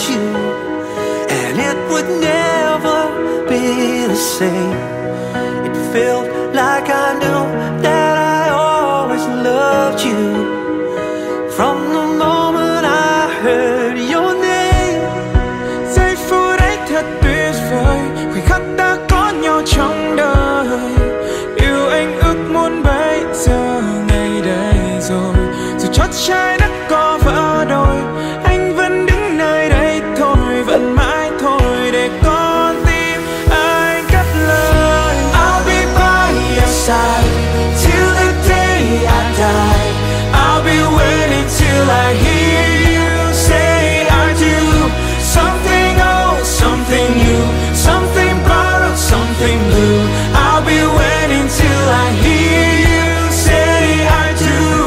loved you, and it would never be the same. It felt like I knew that I always loved you from the moment I heard your name. Giây phút ấy thật tuyệt vời, khoảnh khắc ta có nhau trong đời. Yêu anh ước muốn bây giờ ngày đây rồi, dù chót trái đất có vỡ đôi, anh vẫn đứng nơi đây thôi, vẫn mãi thôi để con tim anh cất lời. I'll be by your side till the day I die. I'll be waiting till I hear you say I do. Something old, something new, something borrowed, something blue. I'll be waiting till I hear you say I do.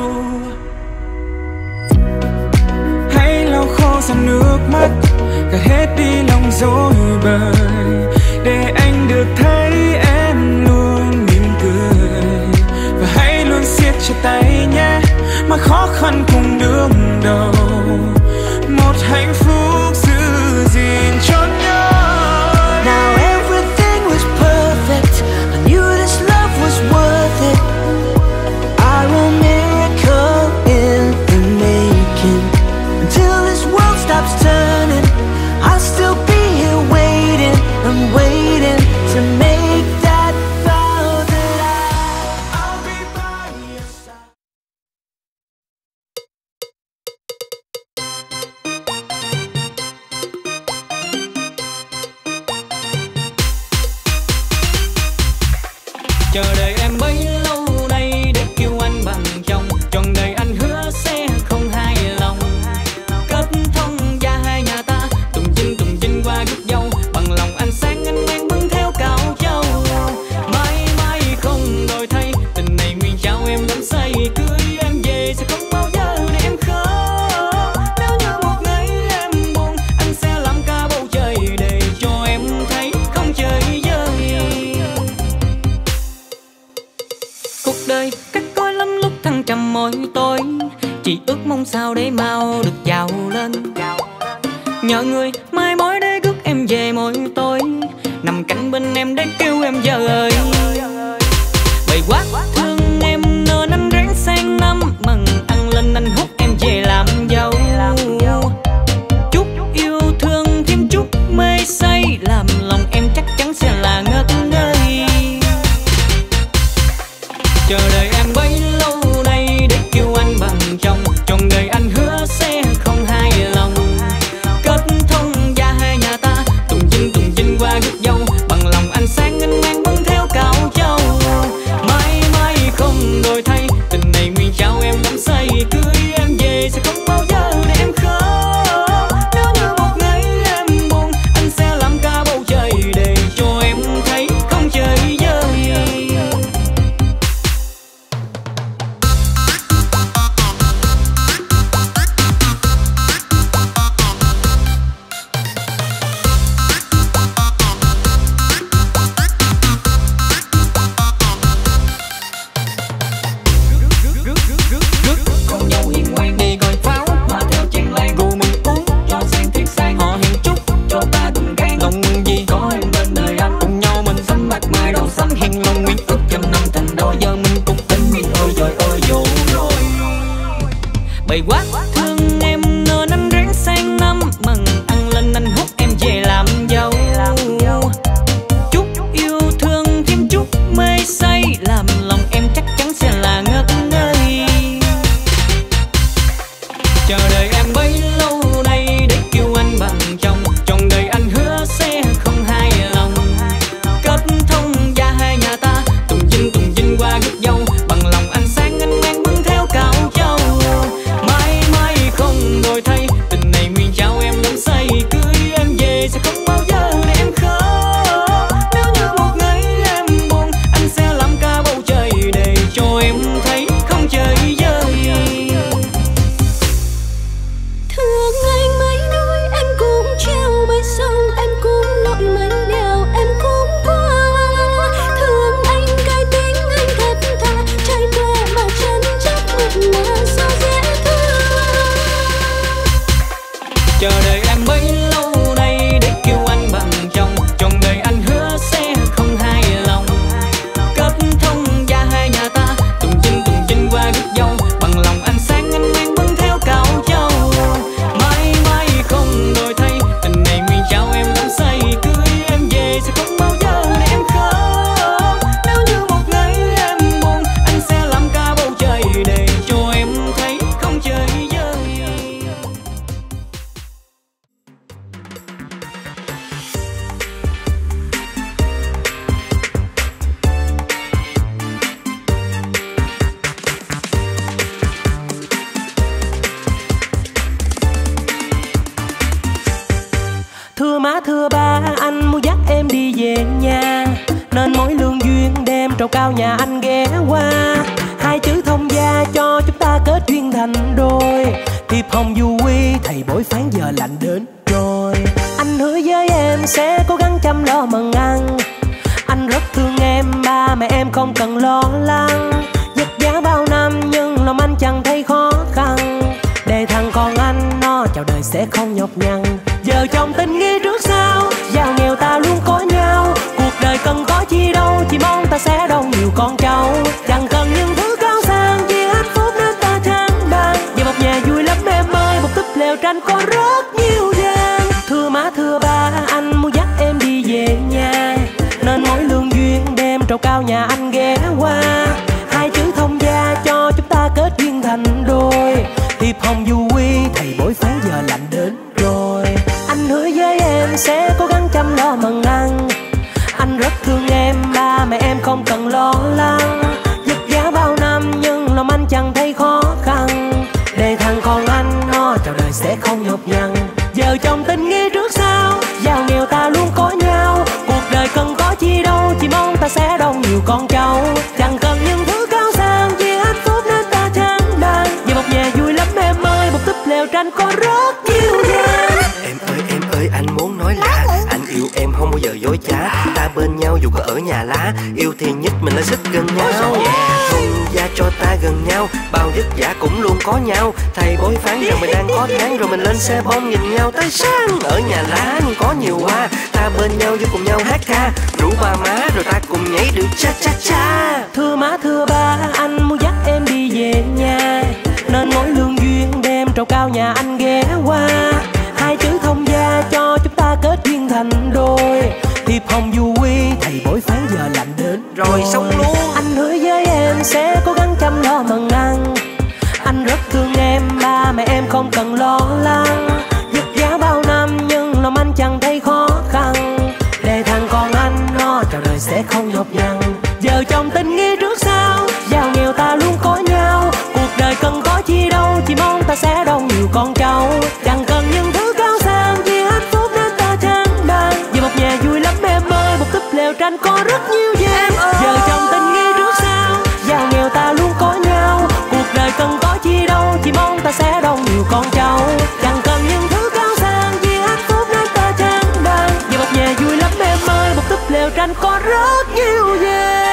Hãy lau khô dòng nước mắt, gạt hết đi lòng dối bời, để anh được thấy em luôn mỉm cười. Và hãy luôn siết chặt tay nhé, mà khó khăn cùng đương đầu, một hạnh phúc giữ gìn cho nhau. Now everything was perfect, I knew this love was worth it. I wrote miracle in the making. Until this world stops turning, I'll still be here waiting. I'm waiting to make that vow that I'll be by your side. Chờ đợi em bấy lâu nay để kêu anh bằng chồng, trọn đời anh hứa sẽ không hài lòng. Kết thông gia hai nhà ta, tùng chinh qua gút dâu, bằng lòng anh sáng anh mang bưng theo cạo châu. Mãi mãi không đổi thay, tình này nguyện trao em đắm say, cưới em về sẽ không bao giờ để em khóc. Nếu như một ngày em buồn, anh sẽ làm cả bầu trời để cho em thấy không chơi vơi. Cuộc đời cắt côi lắm lúc thăng trầm mỗi tối, chỉ ước mong sao để mau được giàu lên. Nhờ người mai mối để rước em về mỗi tối, nằm cạnh bên em để kêu em giờ ơi. Bầy quá thương em nên anh ráng sang năm, mừng ăn lên anh hút em về làm dâu. Chút yêu thương thêm chút mê say, làm lòng em chắc chắn sẽ là ngất ngây. Chờ đợi em bấy lâu nay để kêu anh bằng chồng, trọn đời anh hứa sẽ không hài lòng. Kết thông gia hai nhà ta, tùng chinh qua gút dâu, bằng lòng anh sáng anh mang bưng theo cạo châu. chờ đợi em bấy lâu nay để kêu anh bằng chồng. Trọn đời anh hứa sẽ không hài lòng. Kết thông gia hai nhà ta tùng chinh qua rước dâu. Bằng lòng anh sáng anh mang bưng theo cạo châu. Mãi mãi không đổi thay, tình này nguyện trao em đắm say. Cưới em về sẽ không bao giờ để em khóc. Nếu như một ngày em buồn, anh sẽ làm cả bầu trời để cho em thấy không chơi vơi. Thưa má thưa ba, anh muốn dắt em đi về nhà, nên mỗi lương duyên đem trầu cao nhà anh ghé qua. Hai chữ thông gia cho chúng ta kết duyên thành đôi. Thiệp hồng du quy thầy bói phán giờ lạnh đến rồi. Anh hứa với em sẽ cố gắng chăm lo mần ăn. Anh rất thương em, ba mẹ em không cần lo lắng. Vất vả bao năm nhưng lòng anh chẳng thấy khó khăn. Để thằng con anh nó chào đời sẽ không nhọc nhằn. Giờ chồng tình nghĩa trước sau, giàu nghèo ta luôn có nhau. Cuộc đời cần có chi đâu, chỉ mong ta sẽ đông nhiều con cháu. Chẳng cần những thứ cao sang, chỉ hạnh phúc nên ta trang đàn. Về một nhà vui lắm em ơi, một túp lều tranh có rất nhiều gian. Thưa má thưa ba, anh muốn dắt em đi về nhà, nên mỗi lương duyên đem trầu cao nhà anh ghé qua. Hai chữ thông gia cho chúng ta kết duyên thành đôi. Thiệp hồng du quy thầy bói phán giờ lạnh đến rồi. Anh hứa với em sẽ cố gắng chăm lo mần ăn. Anh rất thương em, ba mẹ em không cần lo lắng. Vất vả bao năm nhưng lòng anh chẳng thấy khó khăn. Để thằng con anh nó chào đời sẽ không nhọc nhằn. Giờ chồng tình nghĩa trước sau, giàu nghèo ta luôn có nhau. Cuộc đời cần có chi đâu, chỉ mong ta sẽ đông nhiều con cháu. Chẳng cần những thứ cao sang, chỉ hạnh phúc nên ta trang đàn. Về một nhà vui lắm em ơi, một túp lều tranh có rất nhiều gian. Em ơi anh muốn nói là anh yêu em không bao giờ dối trá. Ta bên nhau dù có ở nhà lá, yêu thì nhất mình là xích gần nhau. Thông gia cho ta gần nhau, bao vất vả cũng luôn có nhau. Thầy bói phán rằng mình đang có tháng, rồi mình lên xe bom nhìn nhau tới sáng. Ở nhà lá có nhiều hoa, ta bên nhau với cùng nhau hát ca. Rủ ba má rồi ta cùng nhảy được cha cha cha. Thưa má thưa ba, anh muốn dắt em đi về nhà, nên mỗi lương duyên đem trầu cao nhà anh ghé qua. Hai chữ thông gia cho chúng ta kết duyên thành đôi. Thiệp hồng du quy thầy bói phán giờ lạnh đến rồi xong luôn. Anh hứa với em sẽ cố gắng chăm lo mần ăn. Anh rất thương em, ba mẹ em không cần lo lắng. Vất vả bao năm nhưng lòng anh chẳng thấy khó khăn. Để thằng con anh nó chào đời sẽ không nhọc nhằn. Giờ chồng tình nghĩa trước sau, giàu nghèo ta luôn có nhau. Cuộc đời cần có chi đâu, chỉ mong ta sẽ đông nhiều con cháu. Chẳng cần những thứ cao sang, chỉ hạnh phúc nên ta trang đàn. Về một nhà vui lắm em ơi, một túp lều tranh có rất nhiều gian. Giờ chồng tình nghĩa trước sau, giàu nghèo ta luôn có nhau. Cuộc đời cần có chi đâu, chỉ mong ta sẽ đông nhiều con cháu. Chẳng cần những thứ cao sang, chỉ hạnh phúc nên ta trang đàn. Về một nhà vui lắm em ơi, một túp lều tranh có rất nhiều gian.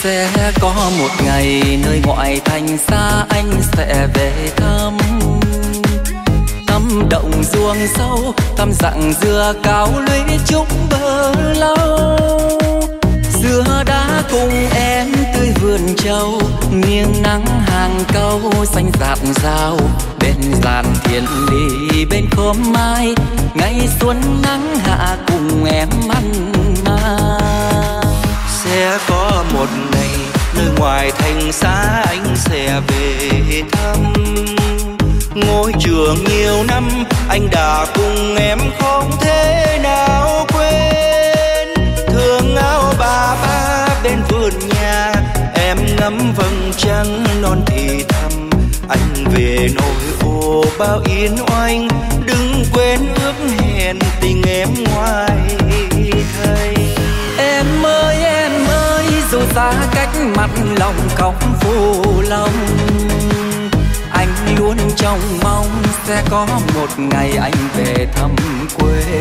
Sẽ có một ngày nơi ngoại thành xa anh sẽ về thăm. Thăm động ruộng sâu, thăm dặng dừa cao lũy trúc bờ lâu. Dừa đá cùng em tươi vườn trâu, nghiêng nắng hàng câu xanh rạt rào. Bên giàn thiên lý bên khóm mai, ngày xuân nắng hạ cùng em ăn mang. Sẽ có một ngày nơi ngoài thành xa anh sẽ về thăm. Ngôi trường nhiều năm anh đã cùng em không thể nào quên. Thương áo bà ba bên vườn nhà, em ngắm vầng trăng non thì thầm. Anh về nỗi ô bao yên oanh, đừng quên ước hẹn tình em ngoài thầy. Em ơi dù xa cách mặt lòng không phụ lòng. Anh luôn trông mong sẽ có một ngày anh về thăm quê.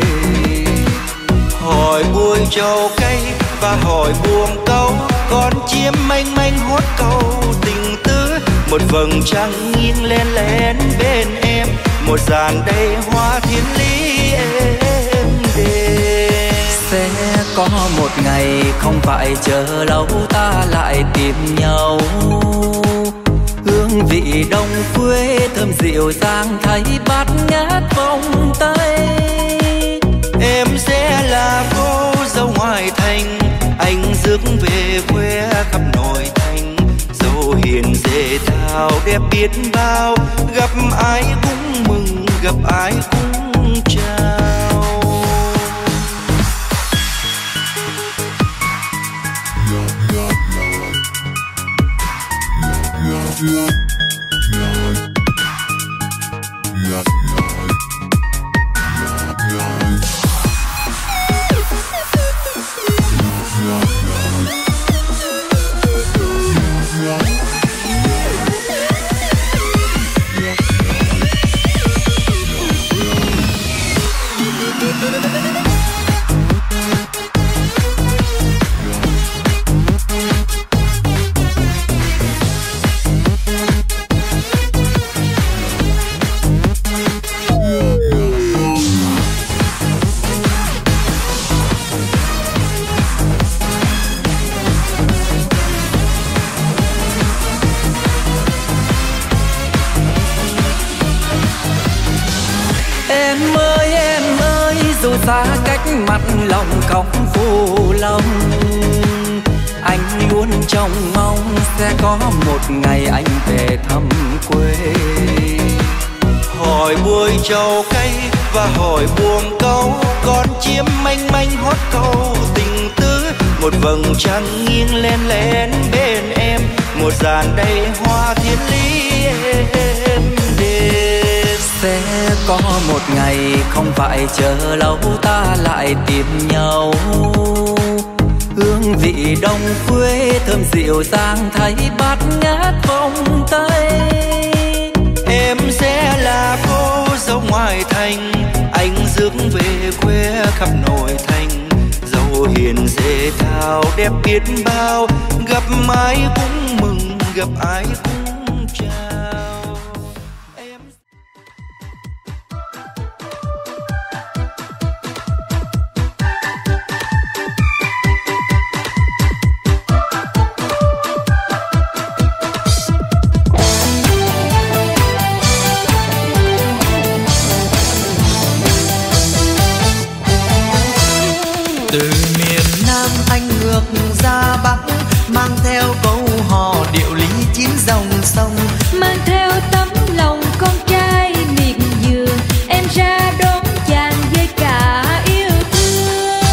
Hỏi bụi trầu cây và hỏi buông câu, con chim mênh mênh hót câu tình tứ. Một vầng trăng nghiêng lên lên bên em, một dàn đầy hoa thiên lý em đêm. Sẽ có một ngày không phải chờ lâu ta lại tìm nhau. Hương vị đông quê thơm dịu dàng thấy bát ngát vòng tay. Em sẽ là cô dâu ngoại thành, anh rước về quê khắp nội thành. Dâu hiền dễ thao đẹp biết bao, gặp ai cũng mừng gặp ai cũng chào. Em ơi dù xa cách mặt lòng không phụ lòng. Anh luôn trông mong sẽ có một ngày anh về thăm quê. Hỏi bụi trầu cây và hỏi buông câu, con chim mênh mênh hót câu tình tứ. Một vầng trăng nghiêng lên lên bên em, một dàn đầy hoa thiên lý em đêm. Sẽ có một ngày không phải chờ lâu ta lại tìm nhau. Hương vị đông quê thơm dịu dàng thấy bát ngát vòng tay. Em sẽ là cô dâu ngoại thành, anh rước về quê khắp nội thành. Dâu hiền dễ thao đẹp biết bao, gặp ai cũng mừng gặp ai cũng chào. Từ miền Nam anh ngược ra Bắc, mang theo câu hò điệu lý chín dòng sông, mang theo tấm lòng con trai miệt vườn, em ra đón chàng với cả yêu thương.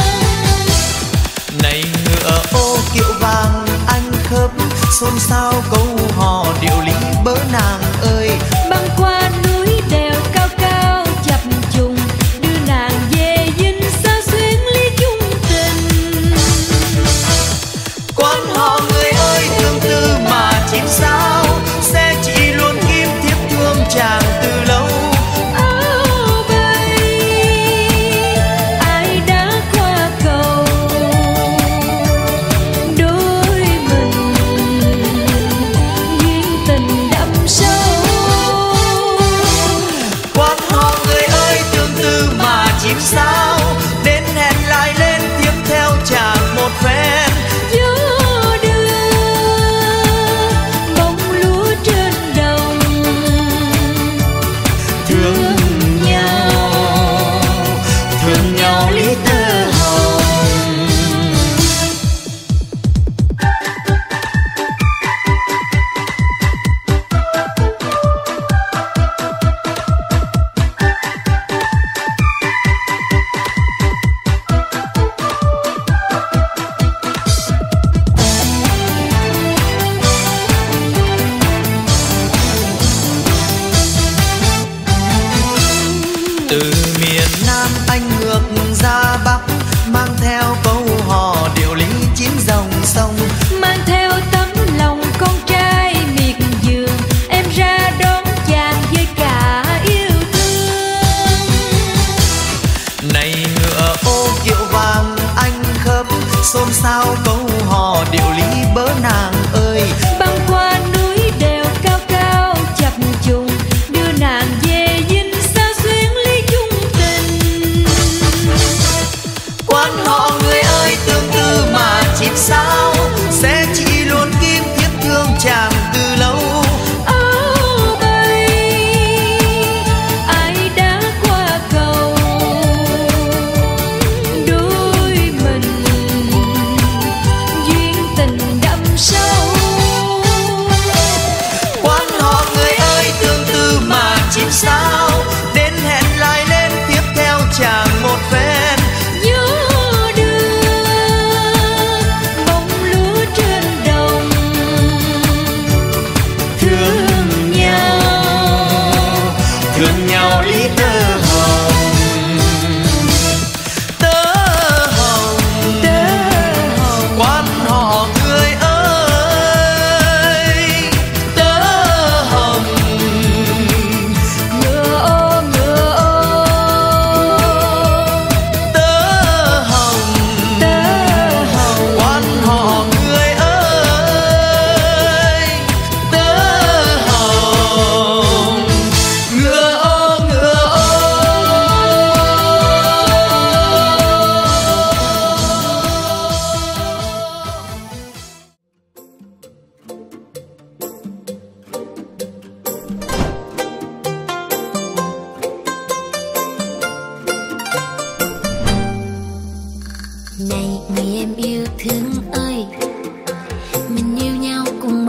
Này ngựa ô kiệu vàng anh khớp, xôn xao câu hò điệu lý bớ nàng ơi. Băng qua núi đèo cao cao chập trùng, đưa nàng về dinh sao xuyến ly chung tình. Quan họ người ơi thương tư mà chim sao, sẽ chỉ luôn kim thiếp thương chàng từ lâu. Áo bay ai đã qua cầu, đôi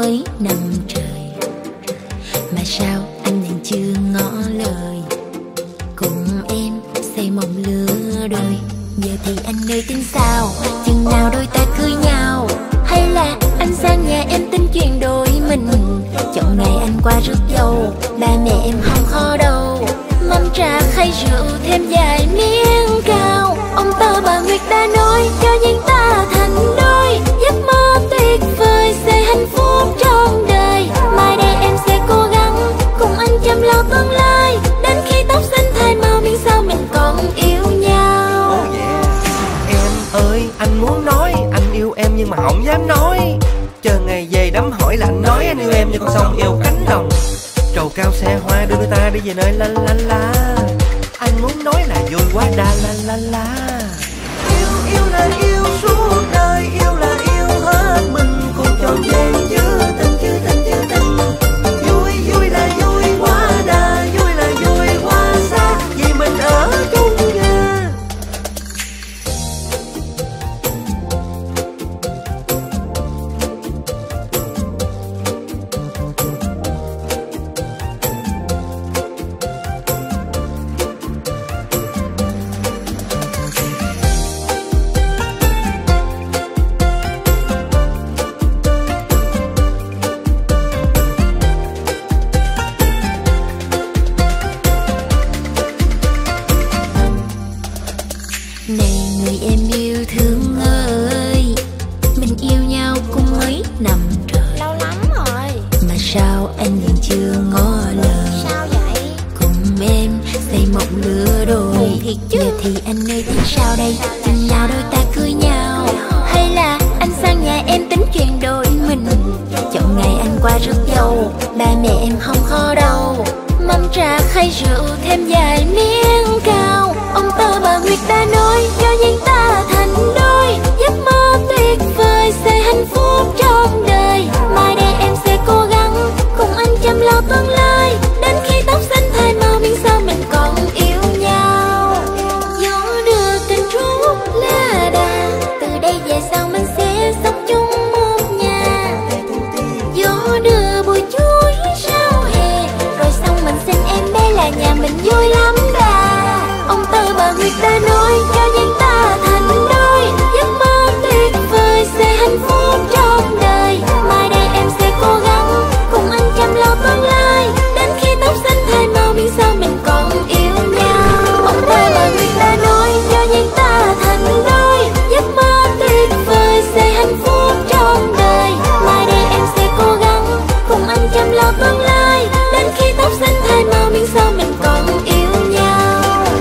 mấy năm trời mà sao anh vẫn chưa ngỏ lời. Cùng em xây mộng lứa đôi, giờ thì anh ơi tính sao, chừng nào đôi ta cưới nhau, hay là anh sang nhà em tính chuyện đôi mình. Chọn ngày anh qua rước dâu, ba mẹ em không khó đâu, mâm trà khay rượu thêm vài miếng cao. Ông tơ bà Nguyệt đã nói cho duyên ta thành đôi, giấc mơ tuyệt vời sẽ hạnh phúc trọn đời. Mai đây em sẽ cố gắng cùng anh chăm lo tương lai, đến khi tóc xanh thay màu miễn sao mình còn yêu nhau. Oh yeah. Em ơi anh muốn nói anh yêu em nhưng mà không dám nói, chờ ngày về đám hỏi là anh nói anh yêu em như con sông yêu cánh đồng. Trầu cao xe hoa đưa ta đi về nơi la la la, anh muốn nói là vui quá đa la la la. Yêu yêu là yêu suốt đời, yêu là yêu hết mình, cùng trọn vẹn chữ tình chữ tình chữ tình. Vui vui là vui quá đà, vui là vui quá xa, vì mình ở chung nhà. Này người em yêu thương ơi, mình yêu nhau cũng mấy năm rồi, lâu lắm rồi mà sao anh vẫn chưa ngỏ lời. Sao vậy? Cùng em xây mộng lứa đôi, thiệt chứ. Giờ thì anh ơi tính sao đây, chừng nào đôi ta cưới nhau, hay là anh sang nhà em tính chuyện đôi mình. Chọn ngày anh qua rước dâu, ba mẹ em không khó đâu, mâm trà khay rượu thêm vài miếng cao. Ông tơ bà Nguyệt đã nói cho duyên ta thành đôi, giấc mơ tuyệt vời sẽ hạnh phúc trọn đời. Mai đây em sẽ cố gắng cùng anh chăm lo tương lai, đến khi tóc xanh thay màu miễn sao mình còn yêu nhau. Gió đưa tình trút lá đà, từ đây về sau mình sẽ sống chung một nhà. Gió đưa bụi chuối sao hè, rồi xong mình sinh em bé là nhà mình vui lắm đà. Ông tơ bà Nguyệt đã nói cho duyên ta thành đôi, giấc mơ tuyệt vời sẽ hạnh phúc trọn đời. Mai đây em sẽ cố gắng cùng anh chăm lo tương lai, đến khi tóc xanh thay màu miễn sao mình còn yêu nhau. Ông tơ bà Nguyệt đã nói cho duyên ta thành đôi, giấc mơ tuyệt vời sẽ hạnh phúc trọn đời. Mai đây em sẽ cố gắng cùng anh chăm lo tương lai, đến khi tóc xanh thay màu miễn sao mình còn yêu nhau.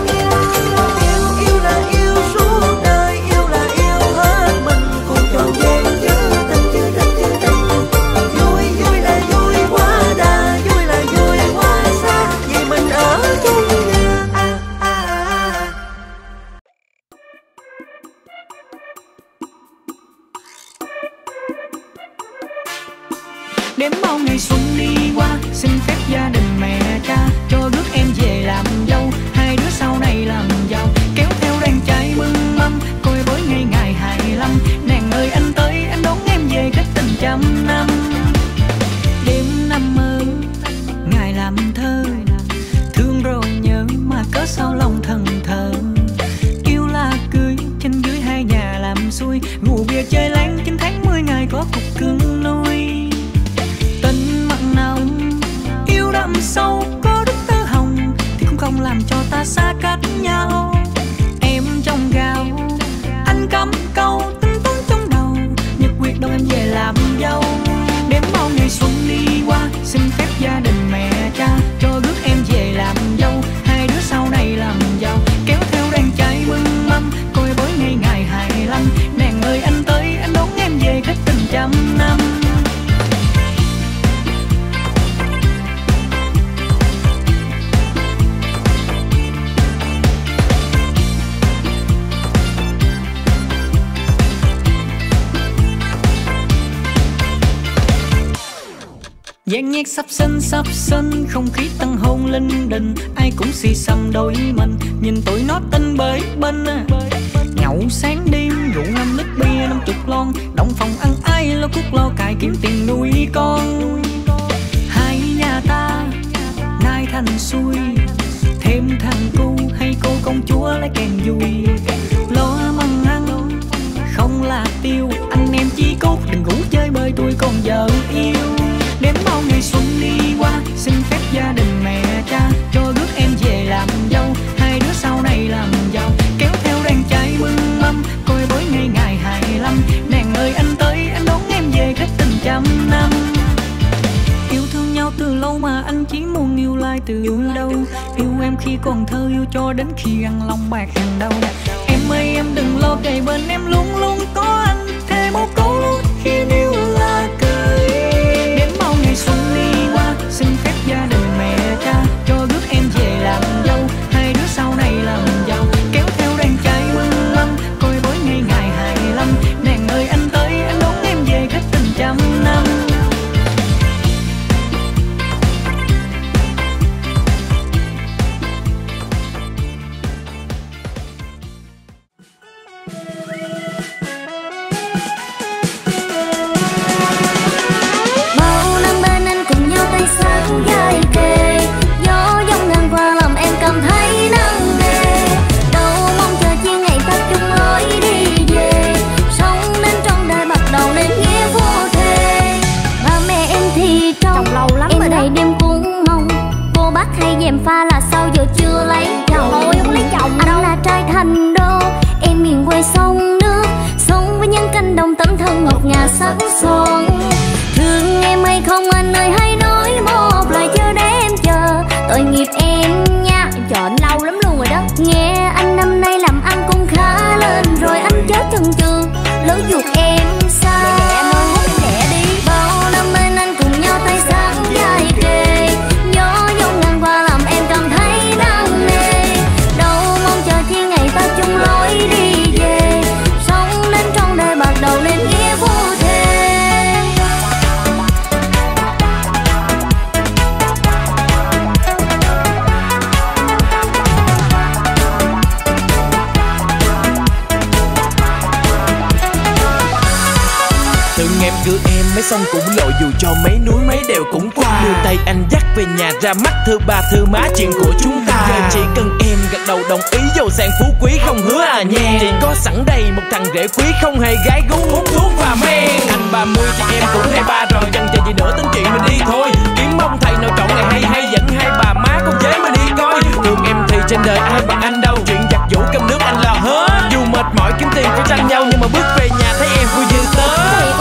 Đếm bao ngày xuân đi qua, xin phép gia đình mẹ cha cho rước em về làm dâu, hai đứa sau này làm giàu, kéo theo đàn trai mừng mâm, coi với ngày ngày 25. Nàng ơi anh tới, anh đón em về cách tình trăm năm. Đêm năm mơ, ngày làm thơ, thương rồi nhớ mà cớ sao lòng thần thờ. Yêu là cưới, trên dưới hai nhà làm xuôi, ngủ bia chơi láng 9 tháng 10 ngày có cục cưng nuôi. Tình mặn nồng yêu đậm sâu, có đức tơ hồng thì cũng không làm cho ta xa cách nhau. Em trong gạo, anh cắm câu tính toán trong đầu, nhật quyết đón em về làm dâu. Đếm bao ngày xuân đi qua, xin phép gia đình mẹ cha cho rước em về làm dâu, hai đứa sau này làm giàu, kéo theo đàn trai mừng mâm, coi với ngày ngày 25. Nàng ơi anh tới, anh đón em về cách tình trăm năm. Dàn nhạc sắp sân, không khí tăng hôn linh đình, ai cũng xì xầm đôi mình, nhìn tụi nó tinh bới bên. Nhậu sáng đêm, rượu 5 lít bia 50 lon, động phòng ăn ai lo cuốc lo cài kiếm tiền nuôi con. lại càng vui. Lo mâm ăn không là tiêu, anh em chỉ cốt đừng ngủ chơi bời tôi còn vợ yêu. Đếm bao ngày xuân đi qua, xin phép gia đình mẹ cha cho rước em về làm dâu. Hai đứa sau này làm giàu, kéo theo đàn trai mừng mâm, coi bối ngày ngày 25. Nàng ơi anh tới, anh đón em về kết tình trăm năm. Yêu thương nhau từ lâu mà anh chỉ muốn yêu lại từ đâu. Yêu em khi còn thơ, yêu cho đến khi ăn lòng bạc hàng đầu. Em ơi em đừng lo, kề bên em luôn luôn có anh. Thề một câu luôn khi yêu là cưới. Đến bao ngày xuân đi qua, xin phép gia đình mẹ cha cho rước em về làm dâu. Hai đứa sau này làm giàu, kéo theo đàn trai mừng mâm, coi bối ngày ngày 25. Nàng ơi anh tới, anh đón em về kết tình trăm năm. Dèm pha là sao giờ chưa lấy chồng? Thôi không lấy chồng anh đâu. Là trai thành đô, em miền quê sông nước, sống với những cánh đồng tấm thân ngọt ngào sắc son. Thương em hay không anh ơi, hãy nói một lời chưa để em chờ. Tội nghiệp em nha, chọn lâu lắm luôn rồi đó. Nghe anh năm nay làm ăn cũng khá lên rồi, anh chớ chần chừ lỡ ruột em sao? Đẻ đi. Bao năm bên anh cùng nhau tay sáng dài kề, gió giông ngang qua làm em cảm thấy nặng nề. Đâu mong chờ chi ngày ta chung lối đi về, sống đến trong đời bạc đầu nên nghĩa vô thề. Từng em đưa em mấy sông cũng lội, dù cho mấy núi mấy đèo cũng qua. Đưa tay anh dắt về nhà ra mắt thưa ba thưa má chuyện của chúng ta. Giờ chỉ cần em gật đầu đồng ý, giàu sang phú quý không hứa à nha. Chỉ có sẵn đây một thằng rể quý, không hề gái gú hút thuốc và men. Anh 30 thì em cũng 23 rồi, chẳng chờ gì nữa tính chuyện mình đi thôi. Kiếm mong thầy nội trọng ngày hay hay dẫn hai bà má con dế mà đi coi. Thương em thì trên đời ai bằng anh đâu, chuyện giặt giũ cơm nước anh là hết. Dù mệt mỏi kiếm tiền phải tranh nhau, nhưng mà bước về nhà thấy em vui như tớ.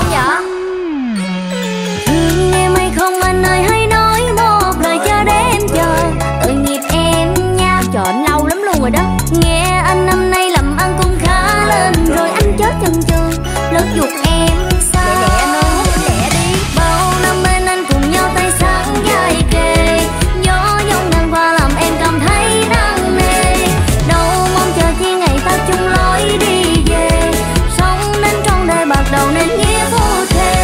Thương em hay không anh ơi, hãy nói một lời cho để em chờ. Tội nghiệp em nha, chọn lâu lắm luôn rồi đó. Nghe anh năm nay làm ăn cũng khá lên rồi, anh chớ chần chừ lỡ ruột em sao? Đẻ đi. Bao năm bên anh cùng nhau tay sáng dài kề, gió giông ngang qua làm em cảm thấy nặng nề. Đâu mong chờ chi ngày ta chung lối đi về, sống đến trong đời bạc đầu nên nghĩa vô thề.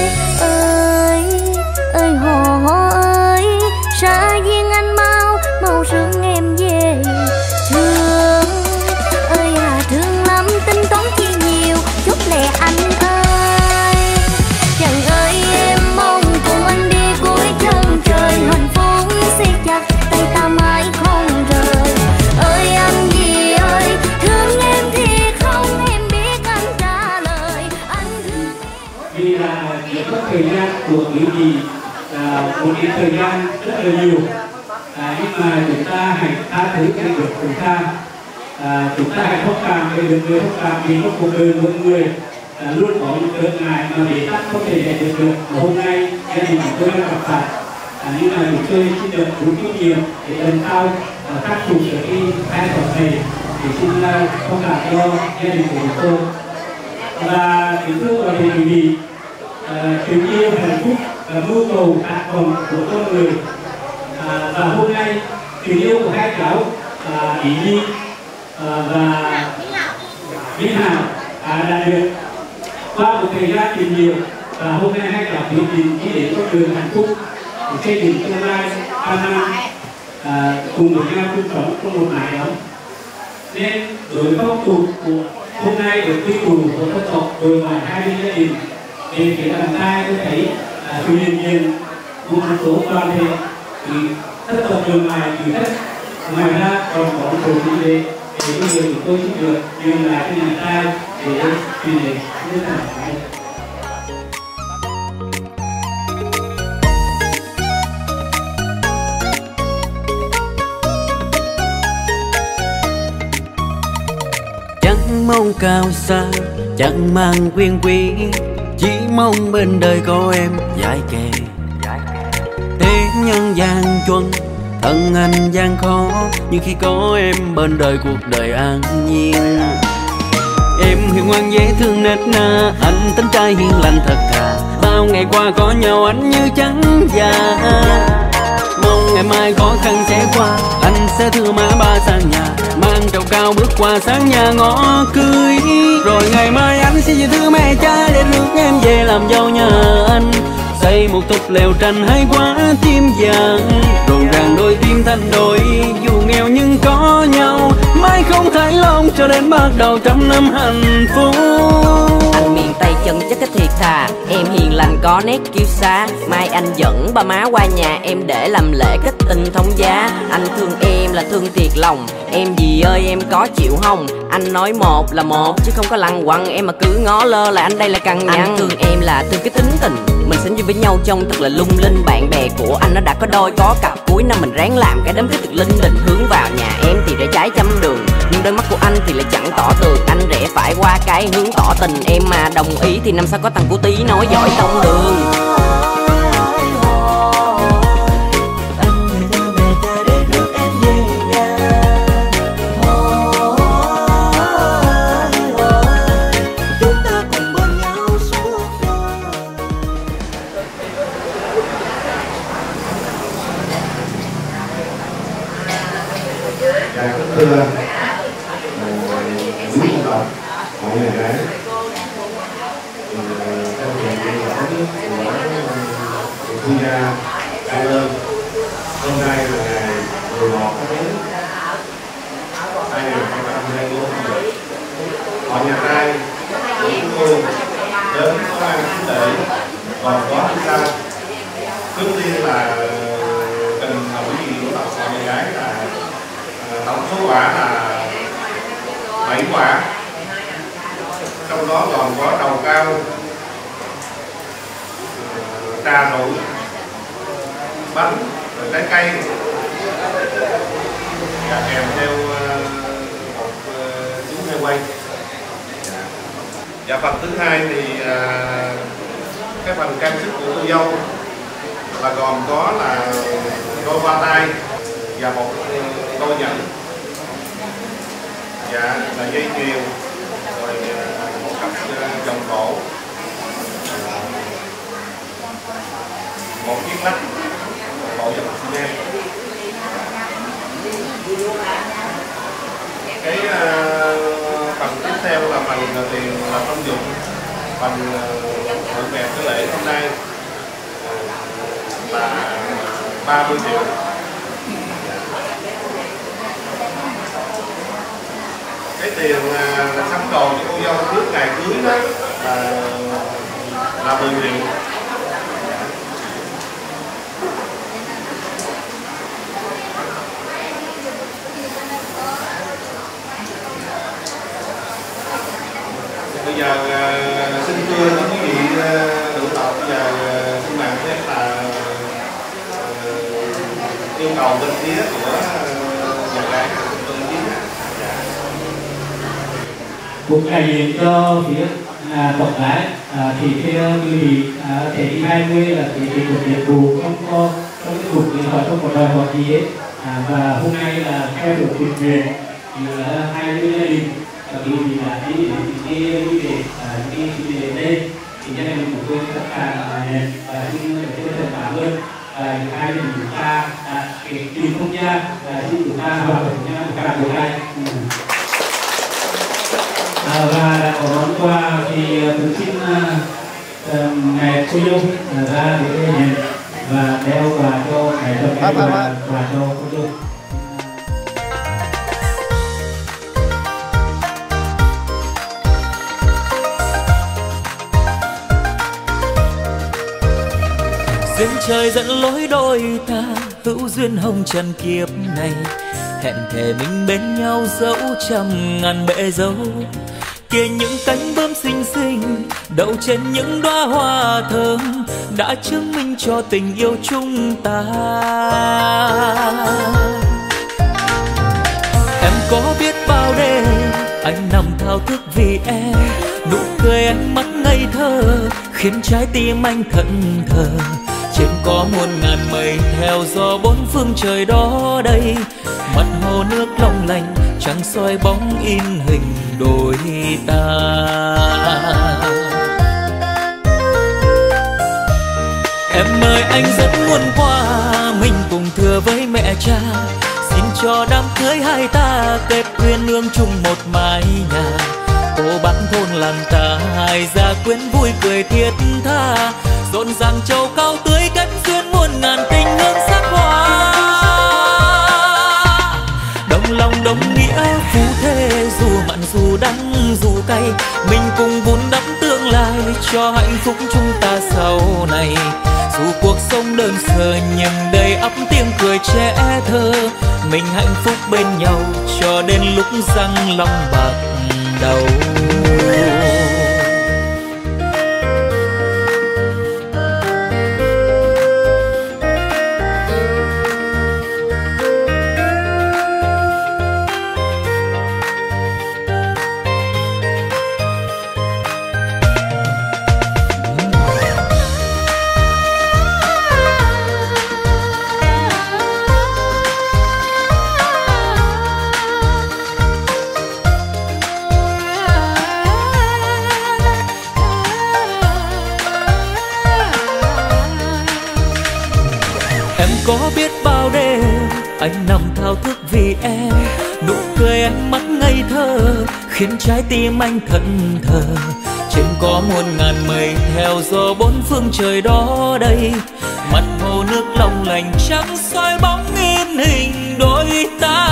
Ơi hồ ơi, xa duyên anh mau mau sương em về. Thương ơi à thương lắm, tính toán chi nhiều chút lẹ anh ơi. Chẳng ơi em mong cùng anh đi cuối chân trời, hạnh phúc siết chặt tay ta mãi không rời. Ơi anh gì ơi, thương em thì không em biết anh trả lời. Anh thương vì là chỉ có thời gian của những gì một ít thời gian rất là nhiều, nhưng mà chúng ta hãy tha thứ cái được chúng ta, chúng ta hãy thông cảm với được người, thông cảm vì cuộc đời mỗi người luôn có những trở ngại mà bế tắc không thể giải quyết được. Hôm nay gia đình chúng tôi đang gặp phải, nhưng mà chúng tôi xin được rút kinh nghiệm để lần sau khắc phục được cái sai sót này, thì xin thông cảm cho gia đình của chúng tôi. Và kính thưa quý vị, tình yêu hạnh phúc là mưu cầu đạt vọng của con người, và hôm nay tình yêu của hai cháu Ý Nhi và Minh Hảo đã được qua một thời gian tìm hiểu, và hôm nay hai cháu quyết định đi đến con đường hạnh phúc để xây dựng tương lai an năng cùng với nhau chung sống trong một mái ấm. Nên đối với phong tục của hôm nay được quy tụ của dân tộc đối ngoài hai bên gia đình, về phía đàn trai tôi thấy sự hiền nhiên một số đoàn thể thì tất tộc đường ngoài thì rất ngoài ra còn có một số vấn đề thì bây giờ chúng tôi xin được dừng lại cái nhà trai để truyền lễ rất là phải. Chẳng mong cao xa, chẳng mang quyền quý, chỉ mong bên đời có em dạy kề. Thế nhân gian chuân, thân anh gian khó, nhưng khi có em bên đời cuộc đời an nhiên. Em hiền ngoan dễ thương nết na, anh tính trai hiền lành thật thà. Bao ngày qua có nhau anh như trắng da. Mong ngày mai khó khăn sẽ qua, anh sẽ thưa má ba sang nhà, mang trầu cao bước qua sáng nhà ngõ cưới. Rồi ngày mai anh sẽ về thưa mẹ cha để rước em về làm dâu nhà anh. Xây một thục lều tranh hay quá tim vàng, rộn ràng đôi tim thành đôi. Dù nghèo nhưng có nhau, mai không thấy lòng cho đến bắt đầu trăm năm hạnh phúc. Anh miền Tây chân chất cái thiệt thà, em hiền lành có nét kiêu sa. Mai anh dẫn ba má qua nhà em để làm lễ kết tình thông gia. Anh thương em là thương thiệt lòng, em gì ơi em có chịu không? Anh nói một là một chứ không có lăng quăng, em mà cứ ngó lơ là anh đây là căng nhăn. Anh thương em là thương cái tính tình, mình sống vui với nhau trông thật là lung linh. Bạn bè của anh nó đã có đôi có cặp, cuối năm mình ráng làm cái đám cưới thật linh đình. Hướng vào nhà em thì rẽ trái trăm đường, nhưng đôi mắt của anh thì lại chẳng tỏ tường. Anh rẽ phải qua cái hướng tỏ tình, em mà đồng ý thì năm sau có thằng cô tí nói giỏi tông đường. Thưa quý ông đọc mọi người gái, theo chuyện gì rõ của thương gia cảm ơn. Hôm nay là ngày 11 tháng 9 2024. Mọi nhà trai của chúng tôi đến có ăn kính lễ còn có chúng ta. Trước tiên là cần hỏi gì của mọi nhà gái là tổng số quả là 7 quả, trong đó còn có trầu cao, trà rượu, bánh, rồi trái cây, và kèm theo một chú heo quay. Và phần thứ hai thì cái phần trang sức của cô dâu là gồm có là đôi hoa tai và một đôi nhẫn, dạ là dây chuyền, rồi một cặp vòng cổ, một chiếc lắc, một bộ dòng xi men. Cái phần tiếp theo là phần tiền là thông dụng, phần thượng đẹp cái lễ hôm nay là 30 triệu. Cái tiền sắm đồ cho cô dâu trước ngày cưới đó là 10 triệu. Bây giờ xin thưa những quý vị nữ tộc, bây giờ xin bạn phép là yêu cầu bên phía của nhà gái tôi ý. Cũng đại diện cho phía tổng gái thì theo quý vị thế kỷ 20 là thế kỷ của nhiệm vụ, không có trong cái cuộc điện thoại, không có đòi hỏi gì hết. Và hôm nay là theo được tuyên truyền thì là 20 gia đình và quý vị đã đi đến những cái đề đây thì gia đình của tôi tất cả nhận và xin tôi thật cảm ơn hai gia đình chúng ta cái truyền không gia xin chúng ta vào cùng nhau cả buổi nay. Và có món quà thì tôi xin ngài cô dâu ra để nhận và đeo quà cho ngài chồng và quà cho cô dâu. Duyên trời dẫn lối đôi ta, hữu duyên hồng trần kiếp này. hẹn thề mình bên nhau dẫu trăm ngàn bể dâu. Kia những cánh bướm xinh xinh đậu trên những đóa hoa thơm đã chứng minh cho tình yêu chúng ta. Em có biết bao đêm anh nằm thao thức vì em, nụ cười ánh mắt ngây thơ khiến trái tim anh thẫn thờ. Trên có muôn ngàn mây theo gió bốn phương trời đó đây, mặt hồ nước long lanh trăng soi bóng in hình đôi ta. Em ơi anh rất muốn qua mình cùng thưa với mẹ cha, xin cho đám cưới hai ta kết uyên ương chung một mái nhà. Cô bác thôn làng ta hai gia quyến vui cười thiết tha, rộn ràng châu cao tưới kết duyên muôn ngàn tình hương sắc hoa. Đồng lòng đồng nghĩa phú thế, dù mặn dù đắng dù cay, mình cùng vun đắp tương lai cho hạnh phúc chúng ta sau này. Dù cuộc sống đơn sơ nhưng đầy ắp tiếng cười trẻ thơ, mình hạnh phúc bên nhau cho đến lúc răng long bạc đầu. Có biết bao đêm anh nằm thao thức vì em, nụ cười ánh mắt ngây thơ khiến trái tim anh thẫn thờ. Trên có muôn ngàn mây theo gió bốn phương trời đó đây, mặt hồ nước long lanh trắng soi bóng in hình đôi ta.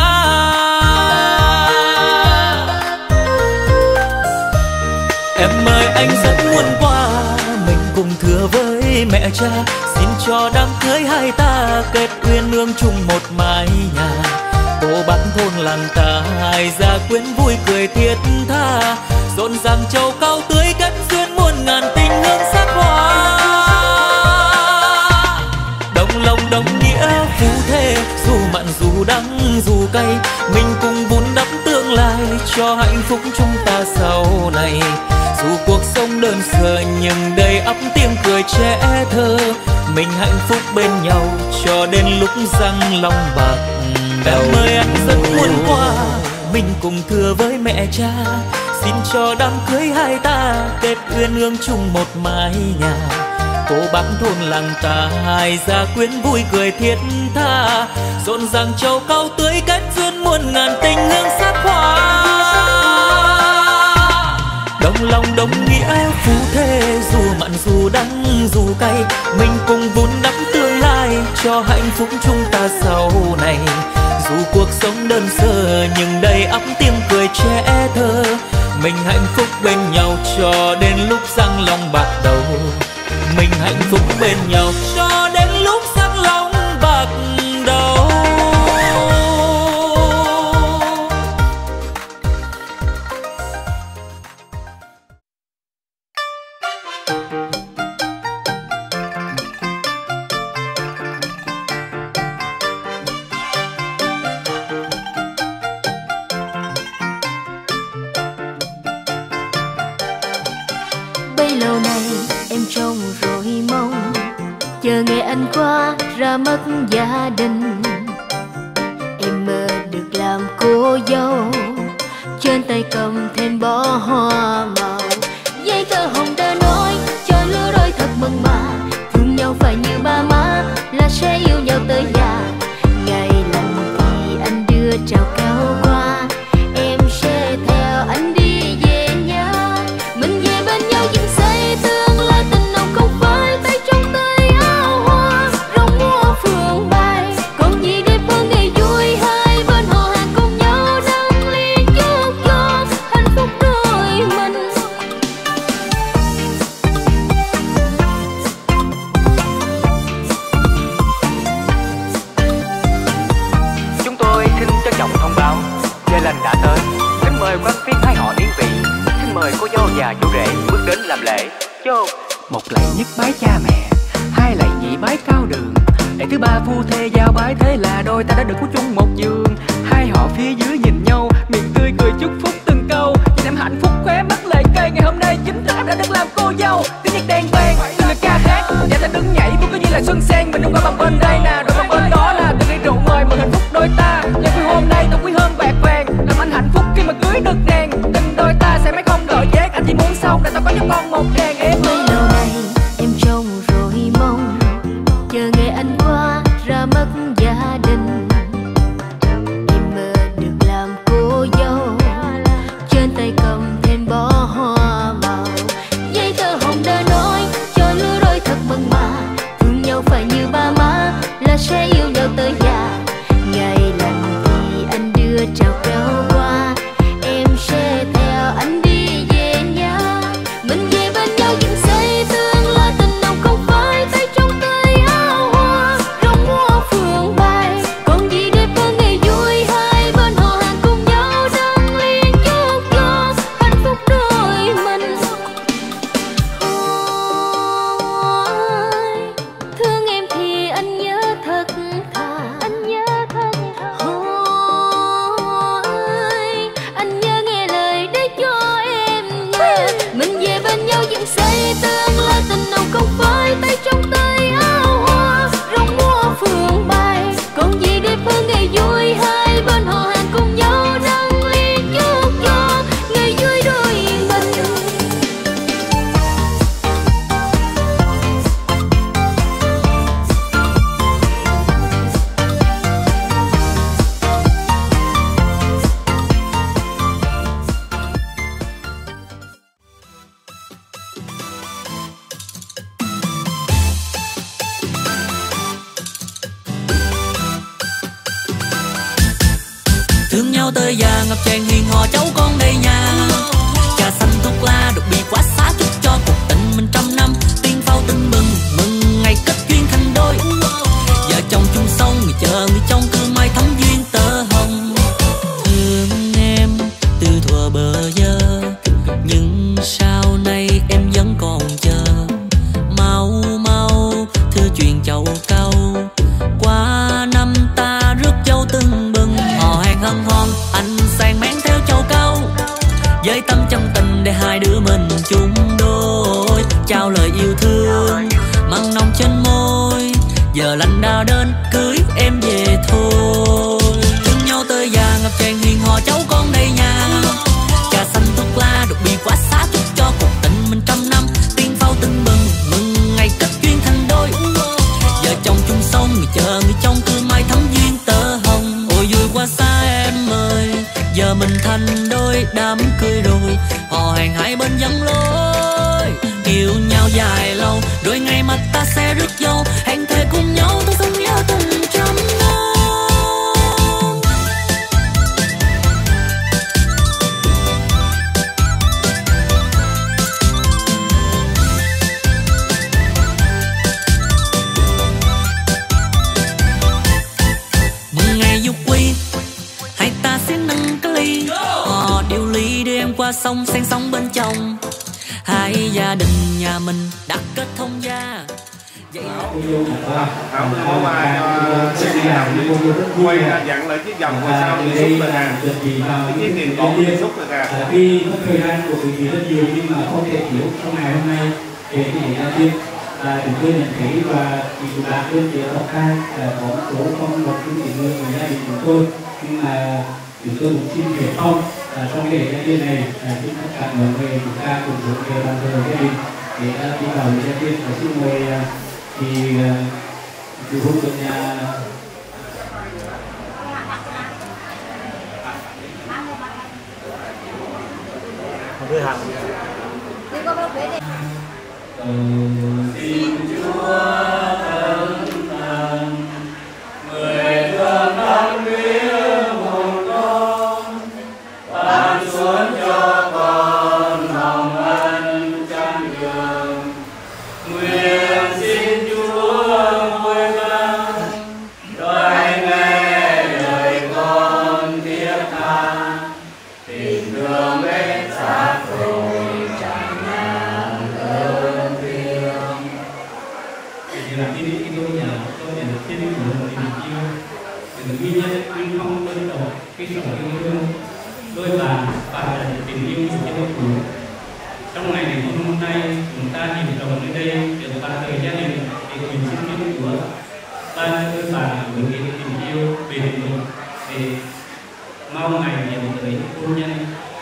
Em ơi anh rất muốn qua mình cùng thưa với mẹ cha, xin cho đám cưới hai ta kết uyên ương chung một mái nhà. Cô bác thôn làng ta hai gia quyến vui cười thiết tha, rộn ràng châu cao tưới kết duyên muôn ngàn tình hương sắc hoa. Đồng lòng đồng nghĩa phú thế, dù mặn dù đắng dù cay, mình cùng vun đắp tương lai cho hạnh phúc chúng ta sau này. Dù cuộc sống đơn sơ nhưng đầy ắp tiếng cười trẻ thơ, mình hạnh phúc bên nhau cho đến lúc răng long bạc đầu. Em ơi anh rất muốn qua mình cùng thưa với mẹ cha, xin cho đám cưới hai ta kết uyên ương chung một mái nhà. Cô bác thôn làng ta hai gia quyến vui cười thiết tha, rộn ràng châu cao tưới kết duyên muôn ngàn tình hương sắc hoa. Đồng lòng đồng nghĩa phú thế, dù mặn dù đắng dù cay, mình cùng vun đắp tương lai cho hạnh phúc chúng ta sau này. Dù cuộc sống đơn sơ nhưng đầy ắp tiếng cười trẻ thơ, mình hạnh phúc bên nhau cho đến lúc răng long bạc đầu. Mình hạnh phúc bên nhau cho đến lúc răng long bạc đầu. Chờ ngày anh qua ra mất gia đình, em mơ được làm cô dâu, trên tay cầm thêm bó hoa màu. Dây tơ hồng đã nói cho lứa đôi thật mừng mà, thương nhau phải như ba má là sẽ yêu nhau tới già. Ngày lành thì anh đưa trao cao qua, em sẽ theo anh đi về nhà. Mình về bên nhau dựng xây tương lai tình nồng không phải tay trong tay áo hoa rong mua phượng bay. Còn gì đẹp hơn ngày vui hai bên họ hàng cùng nhau nâng ly chúc cho hạnh phúc đôi mình. Chúng tôi xin trân trọng và chú rể bước đến làm lễ. Vô. Một lạy nhất bái cha mẹ, hai lạy nhị bái cao đường, lạy thứ ba phu thê giao bái, thế là đôi ta đã được ngủ chung một giường. Hai họ phía dưới nhìn nhau, miệng tươi cười chúc phúc từng câu, nhìn em hạnh phúc khóe mắt lệ cây. Ngày hôm nay chính thức em đã được làm cô dâu. Tiếng nhạc đèn vang, từng lời ca hát, và ta đứng nhảy vui cứ như là xuân sen. Mình đứng qua bằng bên đây nè, rồi bằng bên đó là từng ly rượu mời mừng hạnh phúc đôi ta. Nhân vui hôm nay ta quý hơn bạc vàng, làm anh hạnh phúc khi mà cưới được nàng. Tình đôi ta sẽ mãi không đợi giác, anh chỉ muốn sau này ta có cho con một đàn em. Bấy lâu nay em trông rồi mong, chờ ngày anh qua ra mắt gia đình. Em mơ được làm cô dâu, trên tay cầm thêm bó hoa màu. Dây thơ hồng đã nói cho lứa đôi thật mặn mà, thương nhau phải như ba má là sẽ yêu nhau tới già. Ngày lành thì anh đưa trao kéo qua, em sẽ theo anh đi về nhà. Mình về bên nhau dựng xây tương lai, tình nồng không phải tay trong tay áo hoa, rong hoa phượng bay. Còn gì để có ngày vui, hai bên họ hàng cùng nhau dâng lên chúc cho hạnh phúc đôi mình. Ôi, thương em thì anh nhớ thật thà, anh nhớ thật thà. Ôi, anh nhớ nghe lời để cho em nghe. Mình về bên nhau dựng xây tương lai, tình nồng không phải tay trong tay áo hoa, rong hoa phượng bay. Còn gì đẹp hơn ngày vui, hai bên họ hàng cùng nhau nâng ly chúc cho ngày vui đôi mình. Thương nhau tới già ngập tràn hiền hò cháu con đây nhà. Trà xanh thuốc la được bị quá xá, chúc cho cuộc tình mình trăm năm. Tiên phao tin mừng mừng ngày kết duyên thành đôi. Vợ chồng chung sông người chờ người trong cứ mai thắm duyên tơ hồng. Thương em từ thuở bờ giờ, nhưng sau này em vẫn còn chờ. Mau mau thư chuyện chầu câu, qua năm ta rước dâu tưng bừng. Hò hàng hân hoan anh sang máng theo châu câu, với tâm trong tình để hai đứa mình chung đôi. Trao lời yêu thương mặn nồng trên môi, giờ lành đã đến cưới em về thôi. Thương nhau tới già ngập tràn hiền hò cháu con đây nhà. Trà xanh thuốc la được bị quá xá, chúc cho cuộc tình mình trăm năm. Tiên phao tưng bừng mừng ngày kết duyên thành đôi. Vợ chồng chung sông người chờ người trong cứ mai thắm duyên tơ hồng. Ôi vui quá xa em ơi, giờ mình thành đôi đám cưới rồi. Họ hàng hai bên vắng lối, yêu nhau dài lâu, đôi ngày mà ta sẽ rước dâu. Hẹn thề cùng nhau ta sống nhớ tình trăm năm. Mừng ngày du quy, hai ta sẽ nâng cái ly. Họ điều ly đưa em qua sông sang sóng bên chồng. Hai gia đình nhà mình đã kết thông gia. Vậy có bài cho đi làm quay ra dặn lại chiếc vòng rồi sau đi xúc rồi nè, cái tiền cổ đi xúc rồi nè. Tuy có thời gian của quý vị rất nhiều nhưng mà không thể thiếu trong ngày hôm nay để thì ra tiên chúng tôi nhận thấy và chủ đã đơn vị hợp khai có một số trong một chương trình người gia đình chúng tôi, nhưng mà chúng tôi cũng xin truyền thông trong cái lễ gia tiên này xin tất cả mọi người chúng ta cùng hướng về bàn thờ gia đình để đi vào lễ gia tiên. Và xin mời thì chủ hôn của nhà đưa hàng xin Chúa thân thần người thương thân yêu một con, ban xuống cho con hồng ân chân đường. Nguyện xin Chúa vui vang đói nghe lời con thiết tha, tình thương mến xa rồi trả để làm tin cái ngôi nhà tôi để được tin của một tình yêu đừng ghi nhận nhưng không đơn độc cái sự yêu thương đôi bàn là tình yêu của nhân phụ. Trong ngày này hôm nay chúng ta nhìn đồng nơi đây được ban thời gia đình để mình xin yêu của ban đôi bàn với cái tình yêu bền vững để mong ngày nhận tới hôn nhân.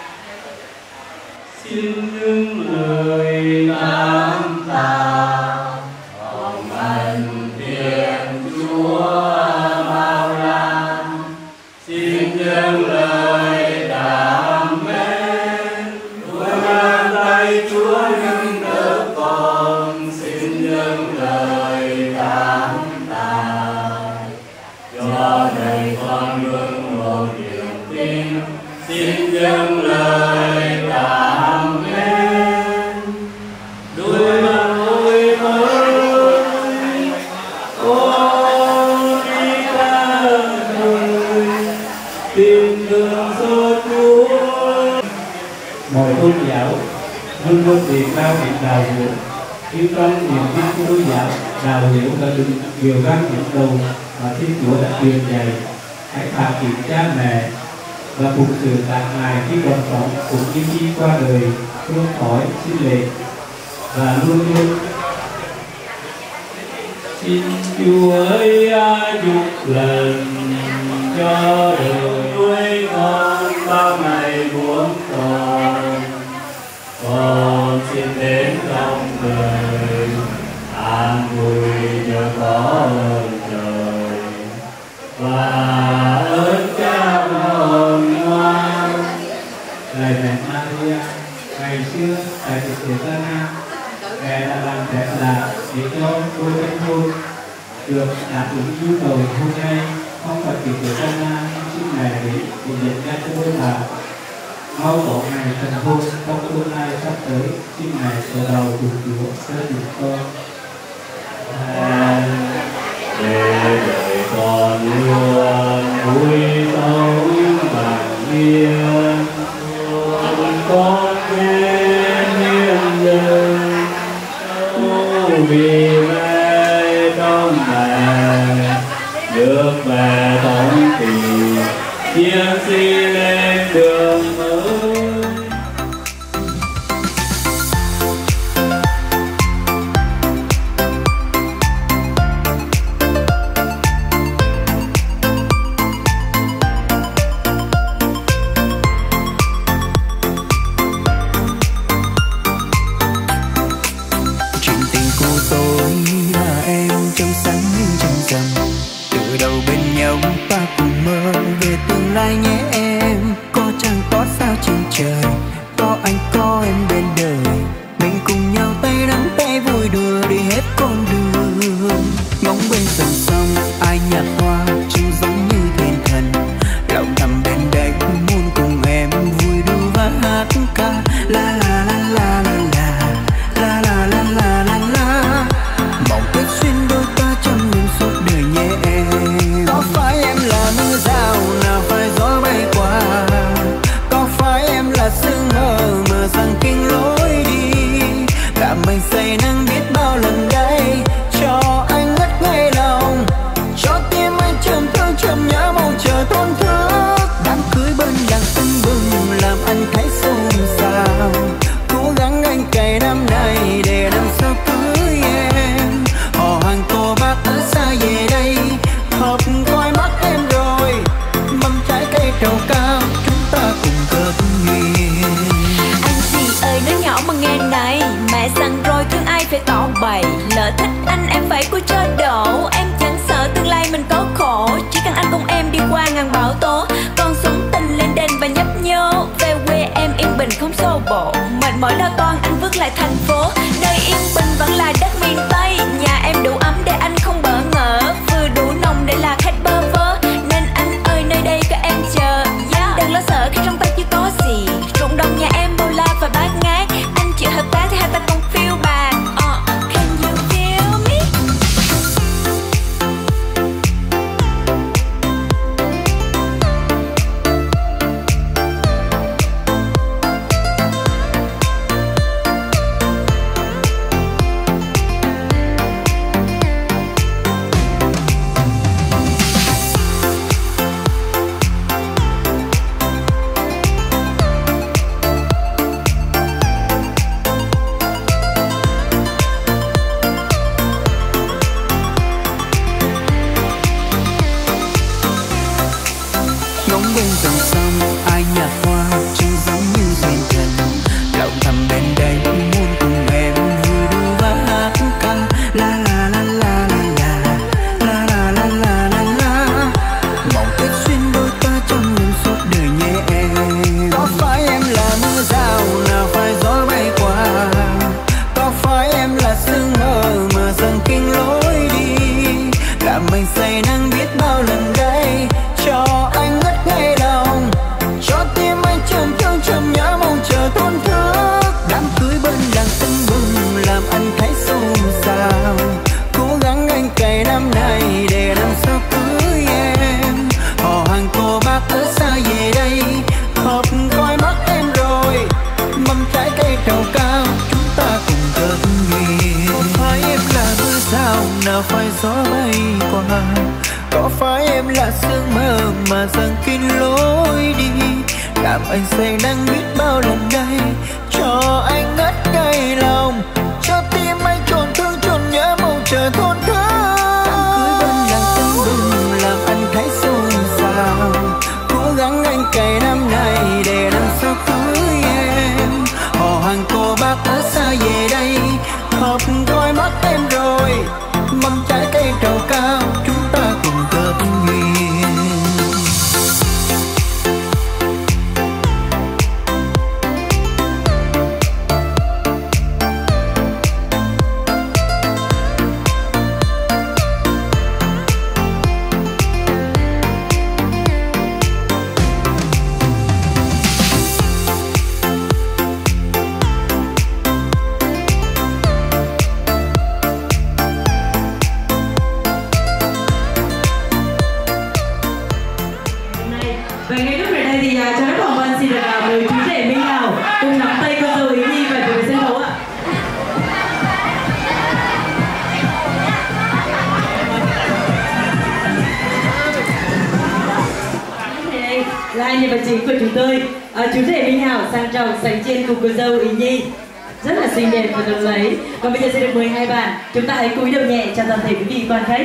Xin những lời cảm tạ hồng ân thiên Chúa bao la, xin những lời cảm mến đôi bàn tay Chúa nâng đỡ con, xin những lời cảm tạ cho đời con luôn một niềm tin, xin những lời cảm mến đôi bàn ôi ơi con đi ca đời tin tưởng cho Chúa. Mọi tôn giáo luôn luôn đề cao việc đạo hiếu, nhưng trong niềm tin của tôn giáo, đạo hiếu là đừng điều gác những đầu mà Thiên Chúa đã truyền dạy. Hãy phạt kính cha mẹ và phụng sự các ngài khi còn sống, cũng như khi qua đời, hương khói xin lệ và luôn luôn. Xin Chúa ơi giúp lần cho đời nuôi con bao ngày buông con. Con xin đến trong đời an vui nhờ có ơn trời và ơn cha hồn ngoan. Lạy mẹ Maria, ngày xưa tại thực tế Cana, mẹ đã làm phép lạ để cho tôi kết hôn được đáp ứng nhu cầu hôm nay. Không phải thực tế Cana, xin mẹ để nhận ra cho đôi bạn mau có ngày thành hôn trong tương lai sắp tới. Xin mẹ ở đầu cùng Chúa cho chúng con. Để đời con luôn vui sống bằng yên, con nghe niềm đời vì mẹ trong mẹ được mẹ thống kỳ chiến sĩ lên đường mới. anh say nắng biết bao lần đây, cho anh ngất ngây lòng, cho tim anh trần thương trầm nhớ mong chờ thôn thức. Đám cưới bên đàn tưng bừng làm anh thấy xôn xao, cố gắng anh cày năm nay để năm sau cưới em. Họ hàng cô bác ở xa về đây, hợp coi mắt em rồi, mâm trái cây trầu cao chúng ta cùng kết duyên. Có phải em là mưa sao nào phải gió bay qua, có phải em là sương mơ mà dần kín lối đi, làm anh say nắng biết bao lần đây, cho anh ngất ngây lòng, cho tim anh trồn thương trồn nhớ mong chờ thôn thức. Đám cưới bên làng tưng bừng làm anh thấy xôn xao, cố gắng anh cày năm nay để năm sau cưới em. Họ hàng cô bác ở xa về đây, hợp coi mắt em rồi, mâm trái cây trầu cao chúng ta cùng kết duyên. Và ngay lúc này đây thì cho phép Hoàng Vân xin được mời chú rể Minh Hào cùng nắm tay cô dâu Ý Nhi về phía sân khấu ạ. Đây là hai nhân vật chính của chúng tôi, chú rể Minh Hào sang trọng sánh trên cùng cô dâu Ý Nhi rất là xinh đẹp và lộng lẫy. Còn bây giờ xin được mời hai bạn, chúng ta hãy cúi đầu nhẹ cho toàn thể quý vị quan khách.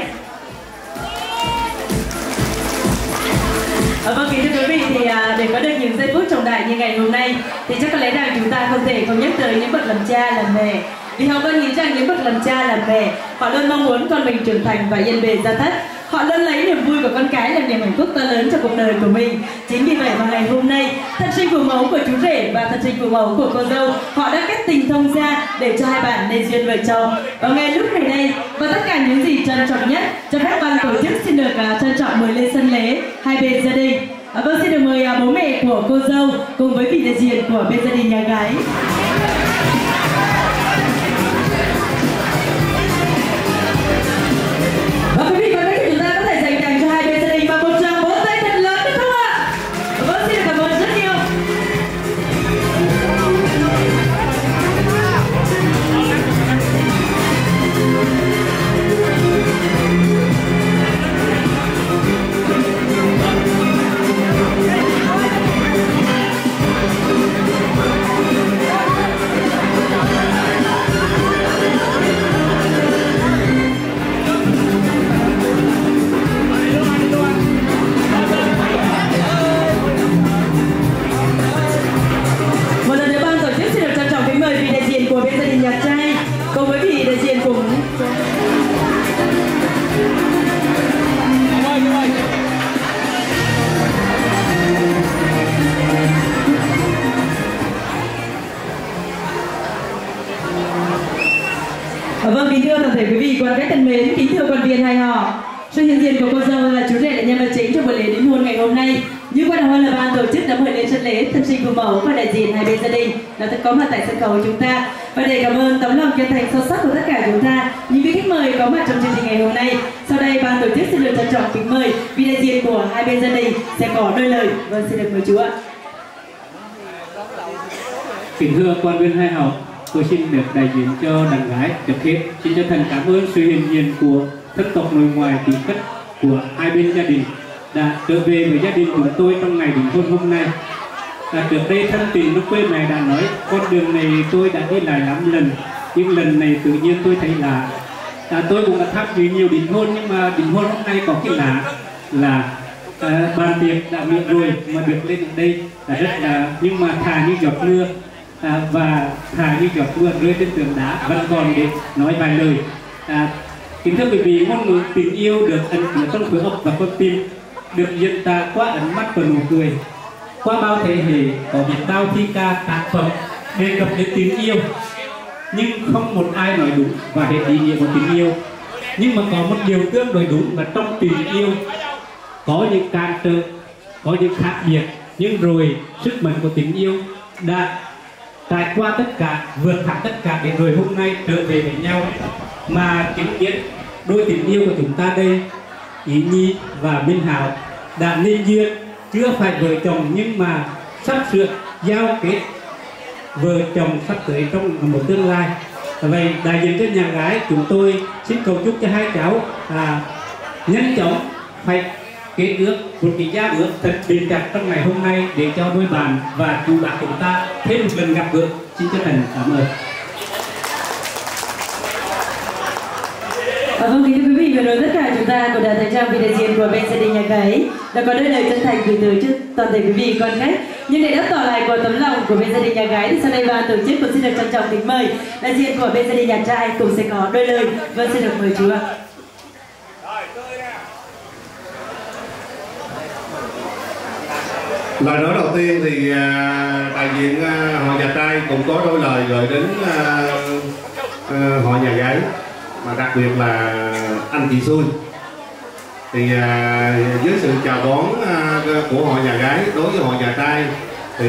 Vâng, kính thưa quý vị, thì để có được những giây phút trọng đại như ngày hôm nay thì chắc có lẽ rằng chúng ta không thể không nhắc tới những bậc làm cha làm mẹ. Vì họ vẫn nghĩ rằng những bậc làm cha làm mẹ, họ luôn mong muốn con mình trưởng thành và yên bề gia thất. Họ luôn lấy niềm vui của con cái làm niềm hạnh phúc to lớn cho cuộc đời của mình. Chính vì vậy mà ngày hôm nay, thân sinh phụ mẫu của chú rể và thân sinh phụ mẫu của cô dâu, họ đã kết tình thông gia để cho hai bạn nên duyên vợ chồng. Và ngay lúc này đây, và tất cả những gì trân trọng nhất, cho phép ban tổ chức xin được trân trọng mời lên sân lễ hai bên gia đình. Vâng, xin được mời bố mẹ của cô dâu cùng với vị đại diện của bên gia đình nhà gái. Và quý vị và các chúng ta có thể dành tặng cho hai bên gia đình và một tràng vỗ tay thật lớn được không ạ? Vâng, xin được cảm ơn rất nhiều. Vâng, kính thưa toàn thể quý vị quan khách thân mến, kính thưa quan viên hai họ, sự hiện diện của cô dâu là chú rể là nhân vật chính trong buổi lễ đính hôn ngày hôm nay. Như quan hơn là ban tổ chức đã mời lên sân lễ thân sinh phụ mẫu và đại diện hai bên gia đình đã có mặt tại sân khấu chúng ta. Và để cảm ơn tấm lòng chân thành sâu sắc của tất cả chúng ta, những vị khách mời có mặt trong chương trình ngày hôm nay, sau đây ban tổ chức xin được trân trọng kính mời vị đại diện của hai bên gia đình sẽ có đôi lời. Vâng, xin được mời chú ạ. Kính thưa quan viên hai họ, tôi xin được đại diện cho đàn gái trước hết xin chân thành cảm ơn sự hiện diện của thân tộc nội ngoại tỷ khách của hai bên gia đình đã trở về với gia đình chúng tôi trong ngày đính hôn hôm nay. Trước đây thân tình lúc quê mẹ đã nói con đường này tôi đã đi lại lắm lần, nhưng lần này tự nhiên tôi thấy lạ. Tôi cũng đã tham dự nhiều đính hôn, nhưng mà đính hôn hôm nay có cái lạ là bàn tiệc đã miệng rồi mà được lên ở đây là rất là, nhưng mà thà như giọt mưa và thà như giọt mưa rơi trên tường đá vẫn còn để nói vài lời. Kính thưa quý vị, ngôn ngữ tình yêu được ẩn chứa trong khối óc và con tim, được diễn tả qua ánh mắt và nụ cười. Qua bao thế hệ có biết bao thi ca tác phẩm đề cập đến tình yêu, nhưng không một ai nói đúng và hết ý nghĩa của tình yêu. Nhưng mà có một điều tương đối đúng là trong tình yêu có những cản trở, có những khác biệt, nhưng rồi sức mạnh của tình yêu đã trải qua tất cả, vượt thẳng tất cả để rồi hôm nay trở về với nhau. Mà chứng kiến đôi tình yêu của chúng ta đây, Ý Nhi và Minh Hảo đã nên duyên, chưa phải vợ chồng nhưng mà sắp sửa giao kết vợ chồng sắp tới trong một tương lai. Vậy đại diện cho nhà gái chúng tôi xin cầu chúc cho hai cháu nhanh chóng phải kết ước một cái giao ước thật bền chặt trong ngày hôm nay để cho đôi bạn và chú bạn chúng ta thêm một lần gặp gỡ. Xin chân thành cảm ơn. Vâng, kính thưa quý vị, vừa rồi tất cả chúng ta cũng đã thấy trong vị đại diện của bên gia đình nhà gái đã có đôi lời chân thành gửi tới trước toàn thể quý vị con khách. Nhưng để đáp tỏ lại của tấm lòng của bên gia đình nhà gái thì sau đây ban tổ chức cũng xin được trân trọng kính mời đại diện của bên gia đình nhà trai cũng sẽ có đôi lời. Vâng, xin được mời chú ạ. Lời nói đầu tiên thì đại diện họ nhà trai cũng có đôi lời gửi đến họ nhà gái, mà đặc biệt là anh chị Xuân. Thì với sự chào đón của họ nhà gái đối với họ nhà trai thì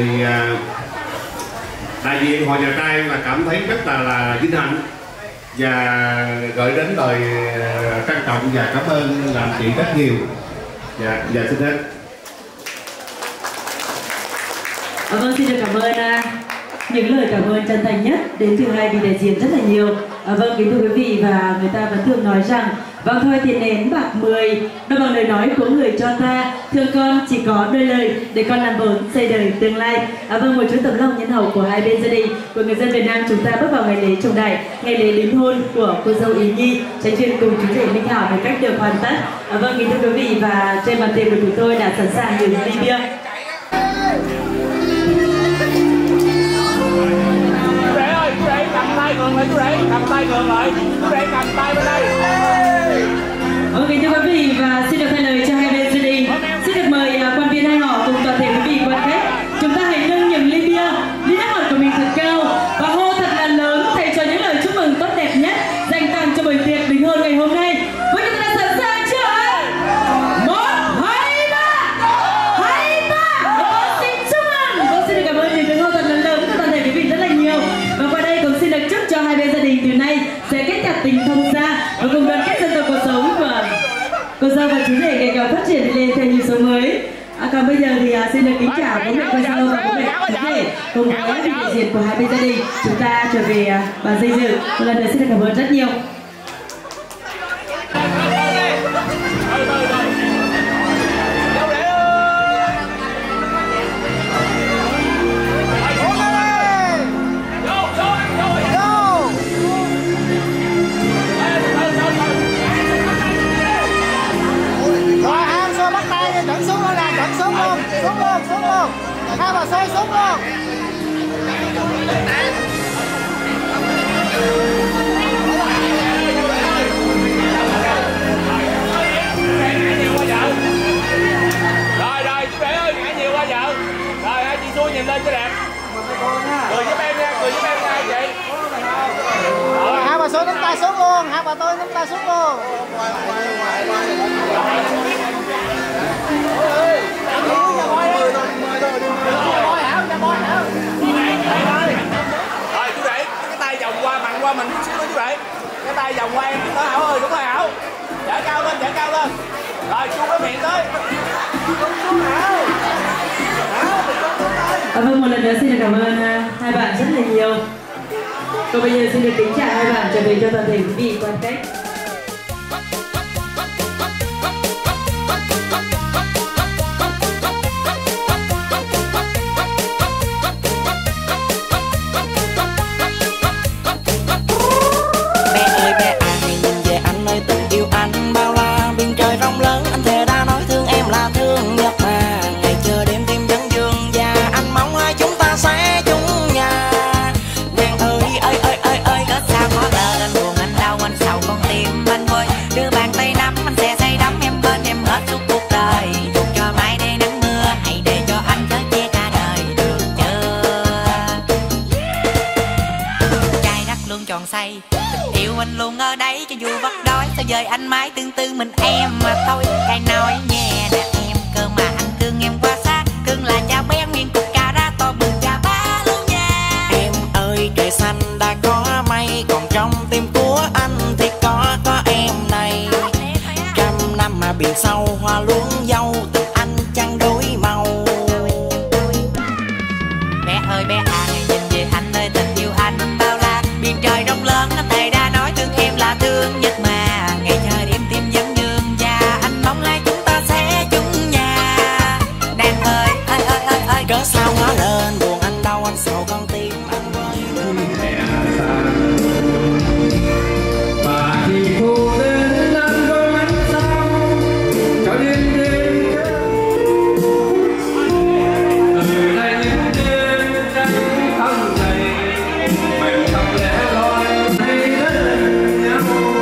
đại diện họ nhà trai là cảm thấy rất là vinh hạnh và gửi đến lời trân trọng và cảm ơn làm chị rất nhiều. Và xin hết. Vâng, xin được cảm ơn những lời cảm ơn chân thành nhất đến từ hai vị đại diện rất là nhiều. Vâng, kính thưa quý vị, và người ta vẫn thường nói rằng vâng thôi tiền nến bạc 10 đâu bằng lời nói của người cho ta, thương con chỉ có đôi lời để con làm vốn xây đời tương lai. Vâng, một chút tấm lòng nhân hậu của hai bên gia đình của người dân Việt Nam chúng ta bước vào ngày lễ trọng đại, ngày lễ đính hôn của cô dâu Ý Nhi tránh chuyện cùng chú rể Minh Hảo một cách được hoàn tất. Vâng, kính thưa quý vị, và trên bàn tiệc của chúng tôi đã sẵn sàng những ly bia. Cầm tay ngược lại, chú rể cầm tay bên đây. Ok, thưa quý vị, và xin được thay lời cho hai bên gia đình. Xin được mời quan viên hai họ cùng toàn thể quý vị quan khách, chúng ta hãy nâng những ly bia, ly nước ngọt của mình thật cao và hô thật là lớn thầy cho những lời chúc mừng tốt đẹp nhất dành tặng cho buổi tiệc đính hôn ngày hôm nay. Với chúng ta sẵn sàng chưa ạ? 1, 2, 3, 2, 3. Xin chúc mừng. Vâng, xin được cảm ơn những tiếng hô thật là lớn của toàn thể quý vị rất là nhiều. Và qua đây cũng xin được chúc cho hai bên gia đình từ nay sẽ kết chặt tình thông gia và cùng đoàn kết dân tộc cuộc sống và cô dâu và chú rể ngày càng phát triển lên theo nhịp sống mới. Còn bây giờ thì xin được kính chào bố mẹ cô dâu và bố mẹ chú rể cùng với vị đại diện của hai bên gia đình. Chúng ta trở về bàn dây dự. Một lần nữa xin được cảm ơn rất nhiều. Xuống luôn, hai bà xoay xuống luôn. Rồi, chú rể ơi, ngã nhiều qua vợ. Rồi, hai chị Xuôi nhìn lên cho đẹp. Cười giúp em nha, cười giúp em nha chị. Rồi, hai bà Xuôi nắm tay xuống luôn, hai bà tôi nắm tay xuống luôn. Rồi chú rể, cái tay vòng qua mặn qua mình chút xíu nữa chú rể. Cái tay vòng qua em, đó Hảo ơi, đúng rồi Hảo. Dở cao lên, dở cao lên. Rồi chu cái miệng tới. Vâng, một lần nữa xin được cảm ơn hai bạn rất là nhiều. Còn bây giờ xin được kính chào hai bạn trở về cho toàn thể quý vị quan khách. Con tim anh mãi tương tư mình em mà thôi. Cái nói nghe nè em, cơ mà anh cưng em quá xa. Cưng là cha bé nguyên cục cà ra to mừng cha ba luôn nha. Em ơi trời xanh đã có mây, còn trong tim của anh thì có em này. Trăm năm mà biển sâu hoa luống dâu, tình anh chẳng đổi màu. Bé ơi bé à, nhìn về anh ơi tình yêu anh bao la. Biển trời rộng lớn anh thề đã nói thương em là thương nhất mà. Ngày chờ đêm tim vẫn nhường và anh mong lai chúng ta sẽ chung nhà. Nàng ơi ơi ơi ơi ơi, cớ sao ngó lên buồn anh đau anh sầu con tim anh với mà thì cô đến anh với ánh sao cho đêm đêm. Từ đây đến đêm trắng thân này mình không lẽ loi hay đến nhau.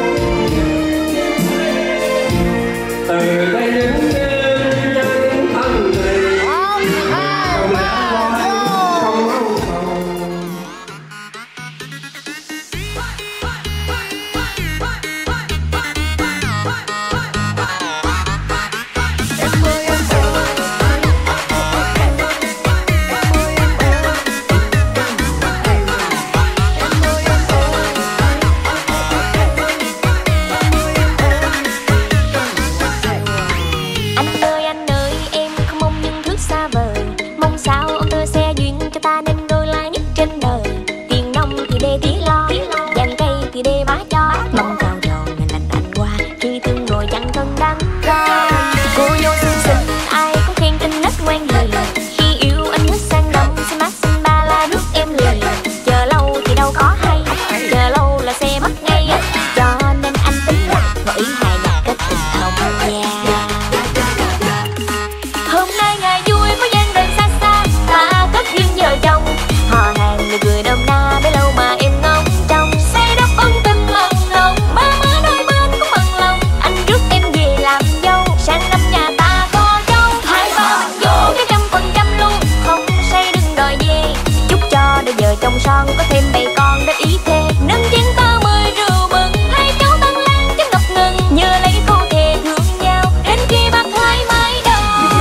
Từ đây đến đêm trắng thân này không lẽ loi không âu sầu. Anh ơi em không mong những thứ xa vời, mong sao ông đưa xe duyên cho ta nên đôi lá nhất trên đời. Tiền nông thì để tí lo, vàng cây thì để bá cho. Mong cao đầu ngày lành anh qua, khi thương rồi chẳng thân đắn đo. Cô dâu xinh xinh ai cũng khen tinh nết ngoan hiền, khi yêu anh hết sang đông xin mát xin ba la rước em liền. Chờ lâu thì đâu có hay, chờ lâu là xe mất ngay, cho nên anh tính là ngỏ ý hai nhà kết tình thông nha. Hôm nay ngày vui với gian đời xa xa, ta kết duyên vợ chồng. Hò hàng người cười đơm na bấy lâu mà em ngóng trông. Say đắp ân tình mặn lòng, ba má đôi bên cũng mặn lòng. Anh rước em về làm dâu, sang năm nhà ta có dâu. Hai ba mình vô cái 100% luôn, không say đừng đòi về. Chúc cho đôi vợ chồng son có thêm bầy con đến ý thê. Nâng chén ta mời rượu mừng, hai cháu tăng lan chứ ngập ngừng. Nhờ lấy câu thề thương nhau, đến khi bạc hai mái đầu.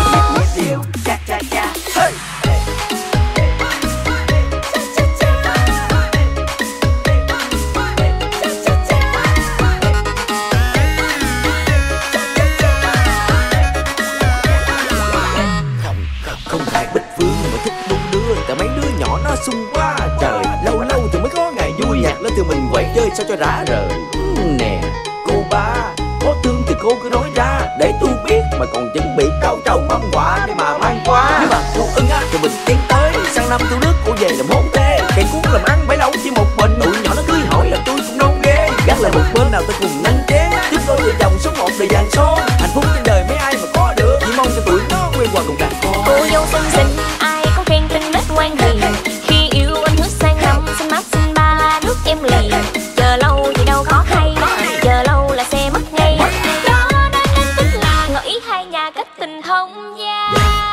Không phải Bích Phương mà thích đung đưa, tại mấy đứa nhỏ nó sung quá trời. Lâu lâu thì mới có ngày vui, nhạc lên thì mình quậy chơi sao cho rã rời. Nè cô ba, có thương thì cô cứ nói ra để tôi biết, mà còn chuẩn bị cao trầu mâm quà để mà mang qua. Nếu mà cô ưng á thì mình tiến tới, sang năm tôi rước cô về làm hôn thê. Cây cuốn làm ăn bấy lâu chỉ một mình, tụi nhỏ nó cưới hỏi là tôi cũng nôn ghê. Gác lại một bên nào tôi cùng nâng chén, tiếp đôi vợ chồng số 1 đời vàng son. Hạnh phúc trên đời mấy ai mà có được, chỉ mong cho tụi nó quê quần cùng đàn con. Cô dâu xinh xinh ai cũng khen tinh nết ngoan hiền, khi yêu anh hứa sang năm xin mát xin ba la rước em liền. Chờ lâu thì đâu có hay, chờ lâu là xe mất ngay, cho nên anh tính là ngỏ ý hai nhà kết tình thông gia.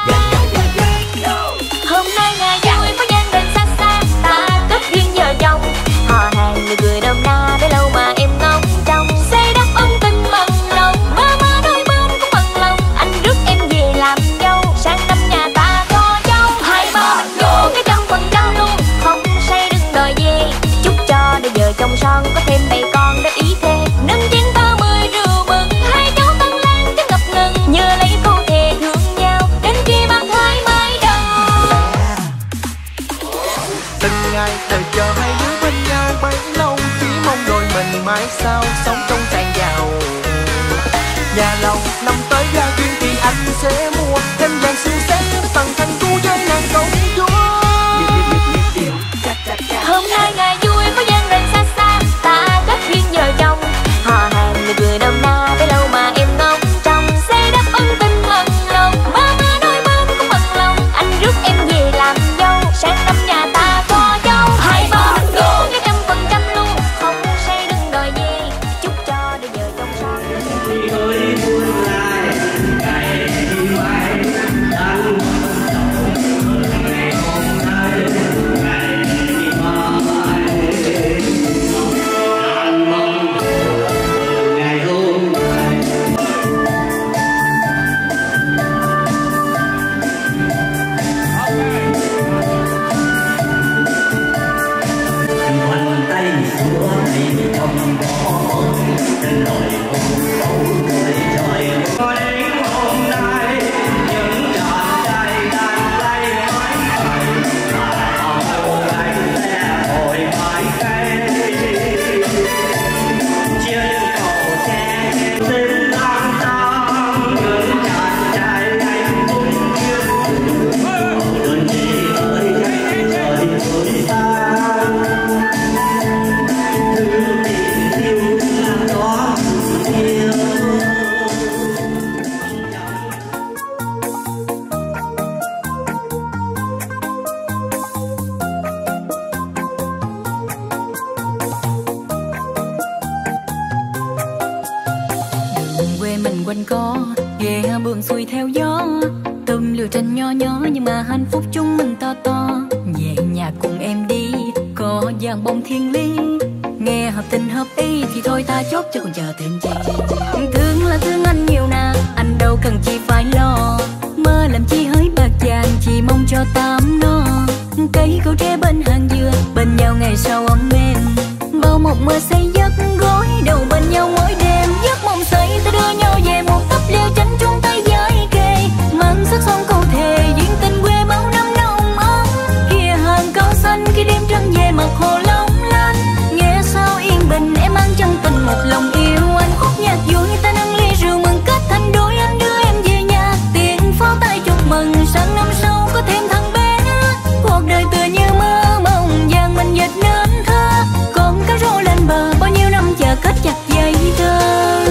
Hôm nay ngày vui với gian đình xa xa, ta kết duyên vợ chồng. Hò hàng người cười đơm na bấy lâu mà em ngóng trông. Say đắp ân tình mặn lòng, ba má đôi bên cũng mặn lòng. Anh rước em về làm dâu, sang năm nhà ta có dâu. Hai ba mình vô cái 100% luôn, không say đừng đòi về. Chúc cho đôi vợ chồng son có thêm bầy con đến ý thê. Nâng chén ta mời rượu mừng, hai cháu tăng lan chứ ngập ngừng. Nhờ lấy câu thề thương nhau, đến khi bạc hai mái đầu. từng ngày đợi chờ hai đứa bên nhau bấy lâu, chỉ mong đôi mình mãi sao sống trong tràn giàu. Nhà lầu năm tới ra duyên thì anh sẽ mua thêm vàng siêu xét tặng thành cô với nàng công chúa. Hôm nay ngày vui với gian đình xa xa, ta kết duyên vợ chồng. Hò hàng người cười đơm na bấy lâu mà em ngóng trông. Say đắp ân tình mặn lòng, ba má đôi bên cũng mặn lòng. Anh rước em về làm dâu, sang năm nhà ta có dâu. Hai ba mình vô cái 100% luôn, không say đừng đòi về. Chúc cho đôi vợ chồng son. Ơi buồn lại ngày mai quê mình quanh co, ghé buồn xuôi theo gió. Tùm lều tranh nho nhỏ nhưng mà hạnh phúc chung mình to to. Về nhà cùng em đi, có vàng bông thiên lý. Nghe hợp tình hợp ý thì thôi ta chốt chứ còn chờ thêm chi. Thương là thương anh nhiều nè, anh đâu cần chi phải lo. Mơ làm chi hỡi bạc vàng, chỉ mong cho tám no. Cây cầu tre bên hàng dừa, bên nhau ngày sau ấm êm. Bao một mơ xây giấc gối đầu bên nhau mỗi đêm. Giấc mộng xây ta đưa nhau về một tấp lều tranh chung tay với kề. Mang sắc son câu thề duyên tình quê bao năm nồng ấm. Kia hàng cao xanh khi đêm trăng về mặt hồ long lanh. Nghe sao yên bình em mang chân tình một lòng yêu anh. Khúc nhạc vui ta nâng ly rượu mừng kết thành đôi, anh đưa em về nhà tiền pháo tay chúc mừng sang năm sau có thêm thằng bé. Cuộc đời tựa như mơ mộng vàng mình dệt nên thơ. Con cá rô lên bờ bao nhiêu năm chờ kết chặt dây thơ.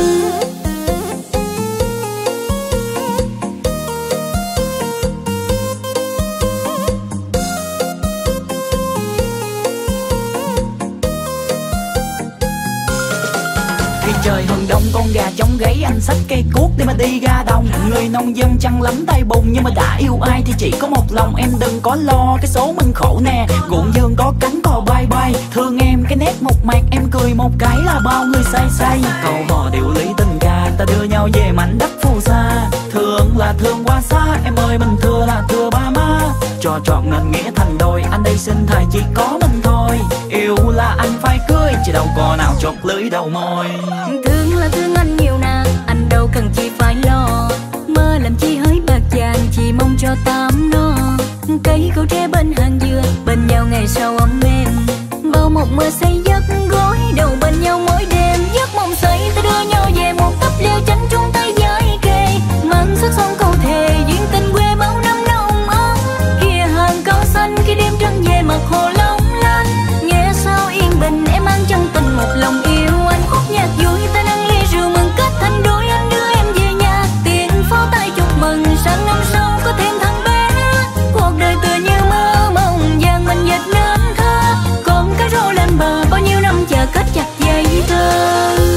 Trời hừng đông con gà chống gáy, anh xách cây cuốc để mà đi ra đồng. Người nông dân chăn lắm tay bùn nhưng mà đã yêu ai thì chỉ có một lòng. Em đừng có lo cái số mình khổ nè, ruộng vườn có cánh cò bay bay. Thương em cái nét một mặt em cười một cái là bao người say say. Câu hò điệu lý tình ca ta đưa nhau về mảnh đất phù sa. Thương là thương qua xa em ơi, mình thưa là thưa ba má. Cho trọn nên nghĩa thành đôi, anh đây xin thề chỉ có mình thôi. Yêu là anh phải cưới chứ đâu có nào chột lưỡi đầu môi. Thương là thương anh nhiều nè, anh đâu cần chi phải lo. Mơ làm chi hỡi bạc vàng, chỉ mong cho tám no. Cây cầu tre bên hàng dừa, bên nhau ngày sau ấm êm. Bao một mơ xây giấc gối đầu bên nhau mỗi đêm. Giấc mộng xây ta đưa nhau về một tấp lều tranh chung tay với kề. Mang sắc son câu thề duyên tình quê bao năm nồng ấm. Kia hàng cao xanh khi đêm trăng về mặt hồ long lanh. Nghe sao yên bình em mang chân tình một lòng yêu anh. Khúc nhạc vui ta nâng ly rượu mừng kết thành đôi, anh đưa em về nhà tiền pháo tay chúc mừng sang năm sau có thêm thằng bé. Cuộc đời tựa như mơ mộng vàng mình dệt nên thơ. Con cá rô lên bờ bao nhiêu năm chờ kết chặt dây thơ.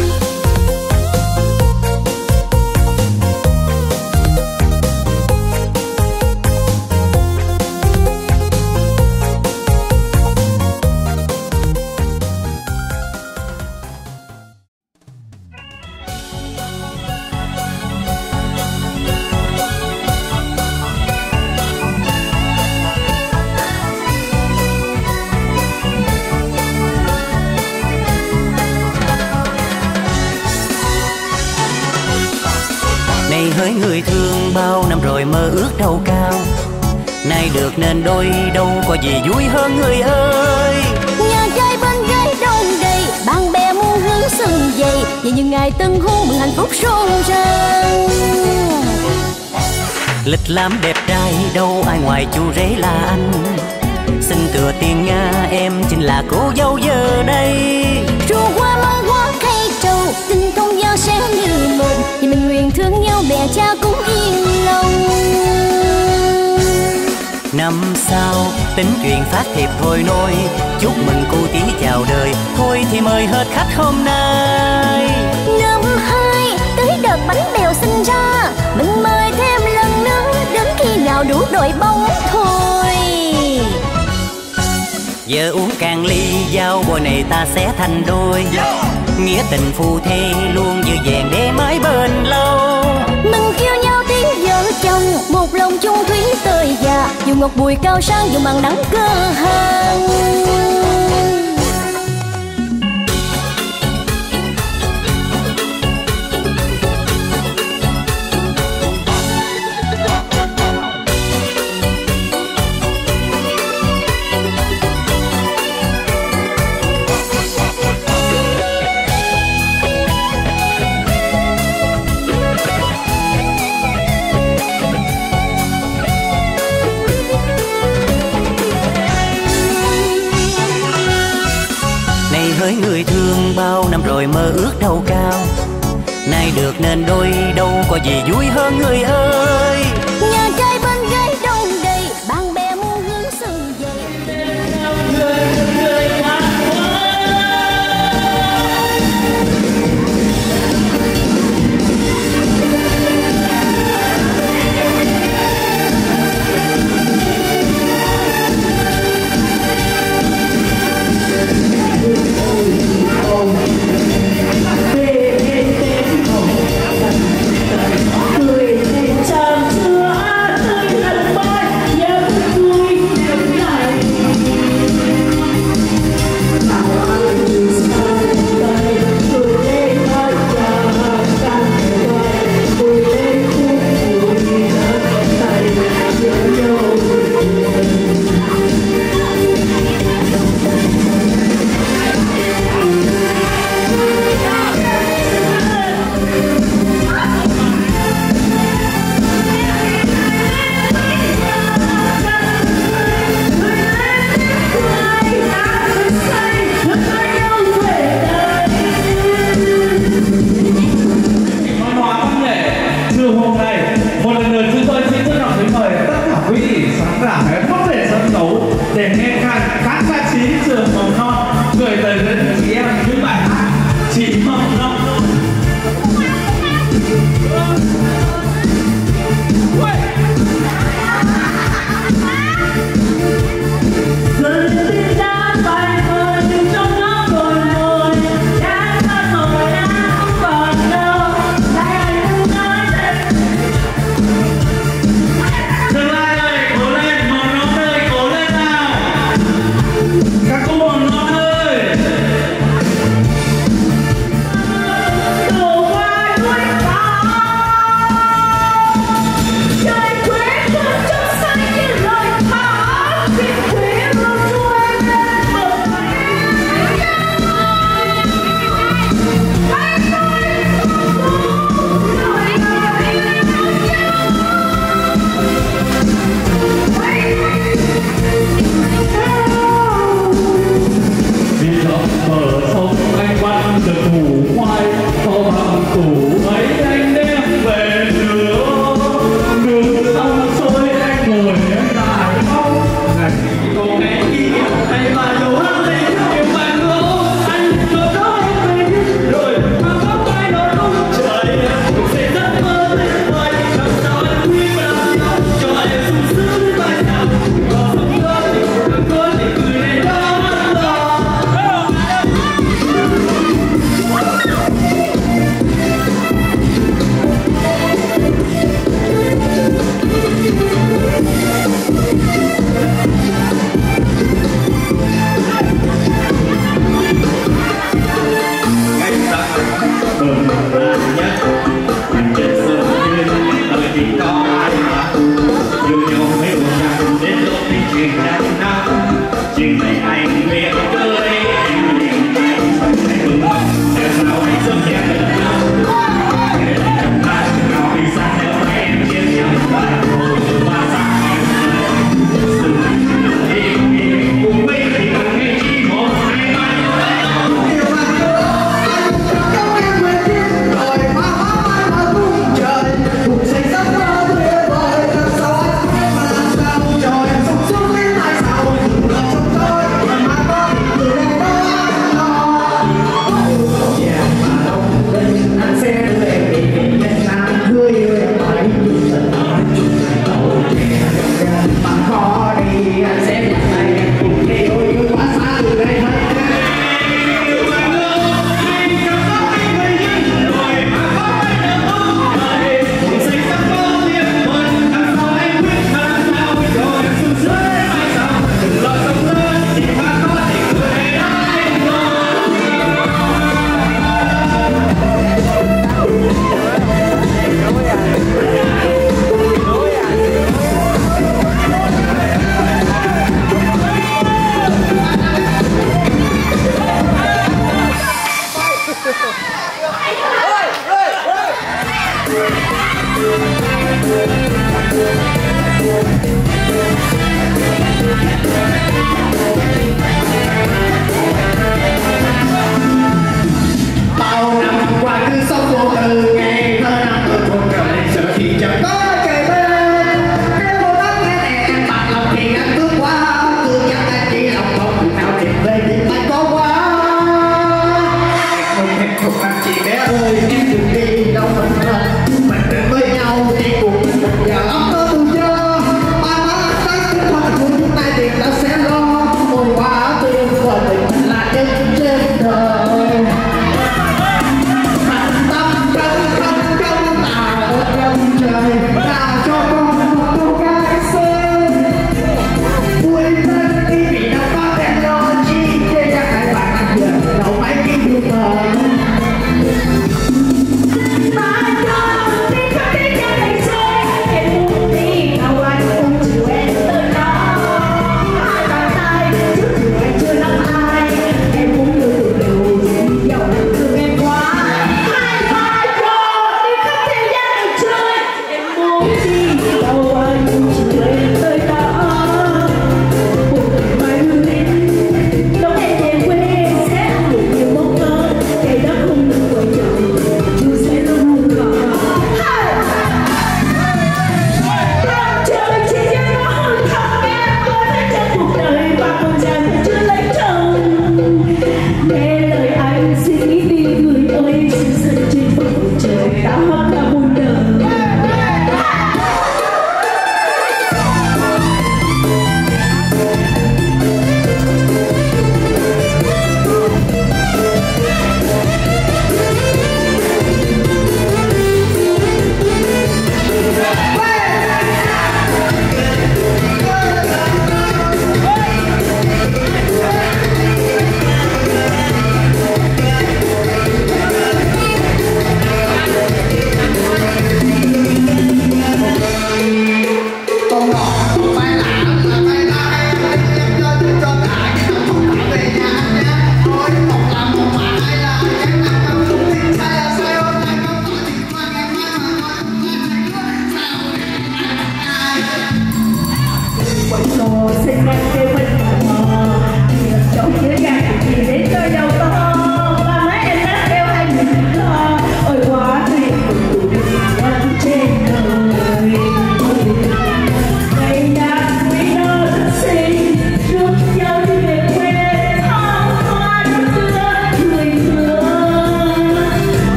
Này hỡi người thương bao năm rồi mơ ước đâu cao. Nay được nên đôi đâu có gì vui hơn người ơi. Nhà trai bên gái đông đầy, bạn bè muôn hướng sừng dày. Về những ngày tân hôn mừng hạnh phúc rộn ràng. Lịch lãm đẹp trai đâu ai ngoài chú rể là anh. Xin tựa tiền Nga em chính là cô dâu giờ đây. Ru hoa mong hoa cây trầu, tình thông giao sẽ như một. Vì mình nguyện thương nhau mẹ cha cũng yên lòng. Năm sau tính chuyện phát thiệp thôi nôi. Chúc mừng cô tí chào đời, thôi thì mời hết khách hôm nay. Năm 2 tới đợt bánh bèo sinh ra, mình mời thêm lần nữa. Đến khi nào đủ đội bóng thôi. Giờ uống càng ly giao bồi này ta sẽ thành đôi. Nghĩa tình phù thê luôn như vẹn để mãi bền lâu. Mình kêu nhau tiếng vợ chồng, một lòng chung thủy tới già. Dù ngọc bùi cao sang dù mặn đắng cơ hàng. Hỡi người thương bao năm rồi mơ ước đâu cao. Nay được nên đôi đâu có gì vui hơn người ơi. Nhà trai bên gái đông đầy, bạn bè muôn hướng sừng dày.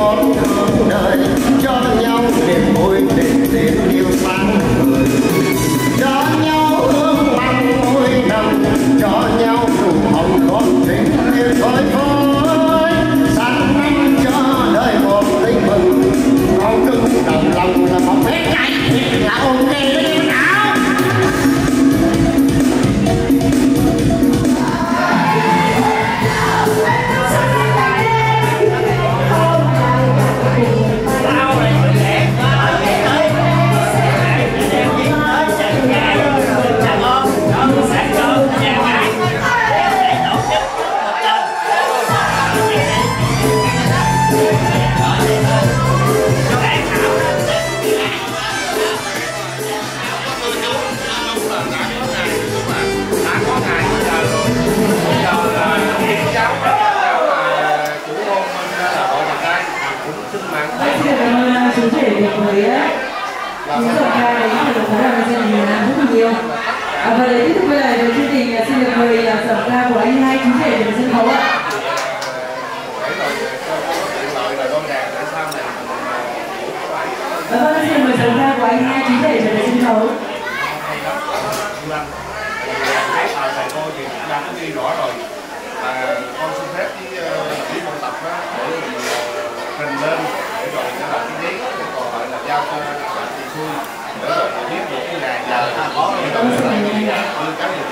món thương đời, cho nhau niềm vui tình tình yêu sáng người, cho nhau hương măng mỗi năm, cho nhau nụ hồng con tình yêu thôi thôi, sáng năm cho đời một linh mừng, áo cưng đồng lòng là một phép cạnh thì là ok với não. Chú rể được với chú giọng ca đấy thì được thấy là gia đình làm rất là nhiều. Và để tiếp tục với lại chương trình xin được mời giọng ca của anh hai chú rể đến sân khấu ạ. Vâng, xin mời giọng ca của anh hai chú rể đến sân khấu. Thầy cô thì đã ghi rõ rồi, con xin phép với con tập để trình lên để rồi nó là cái giấy, còn lại là giao cho bạn chị Xuôi để rồi viết một cái ngày giờ ta có cái đó đưa cái gì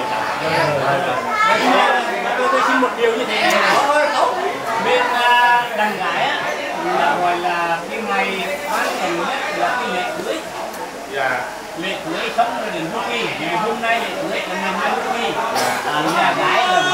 tôi xin một điều như thế này. Bên đàn gái á là gọi là cái ngày bán thành là cái lễ cưới. Lễ cưới xong rồi đến hôm kỳ, ngày hôm nay lễ cưới là ngày 20 kỳ. Nhà gái là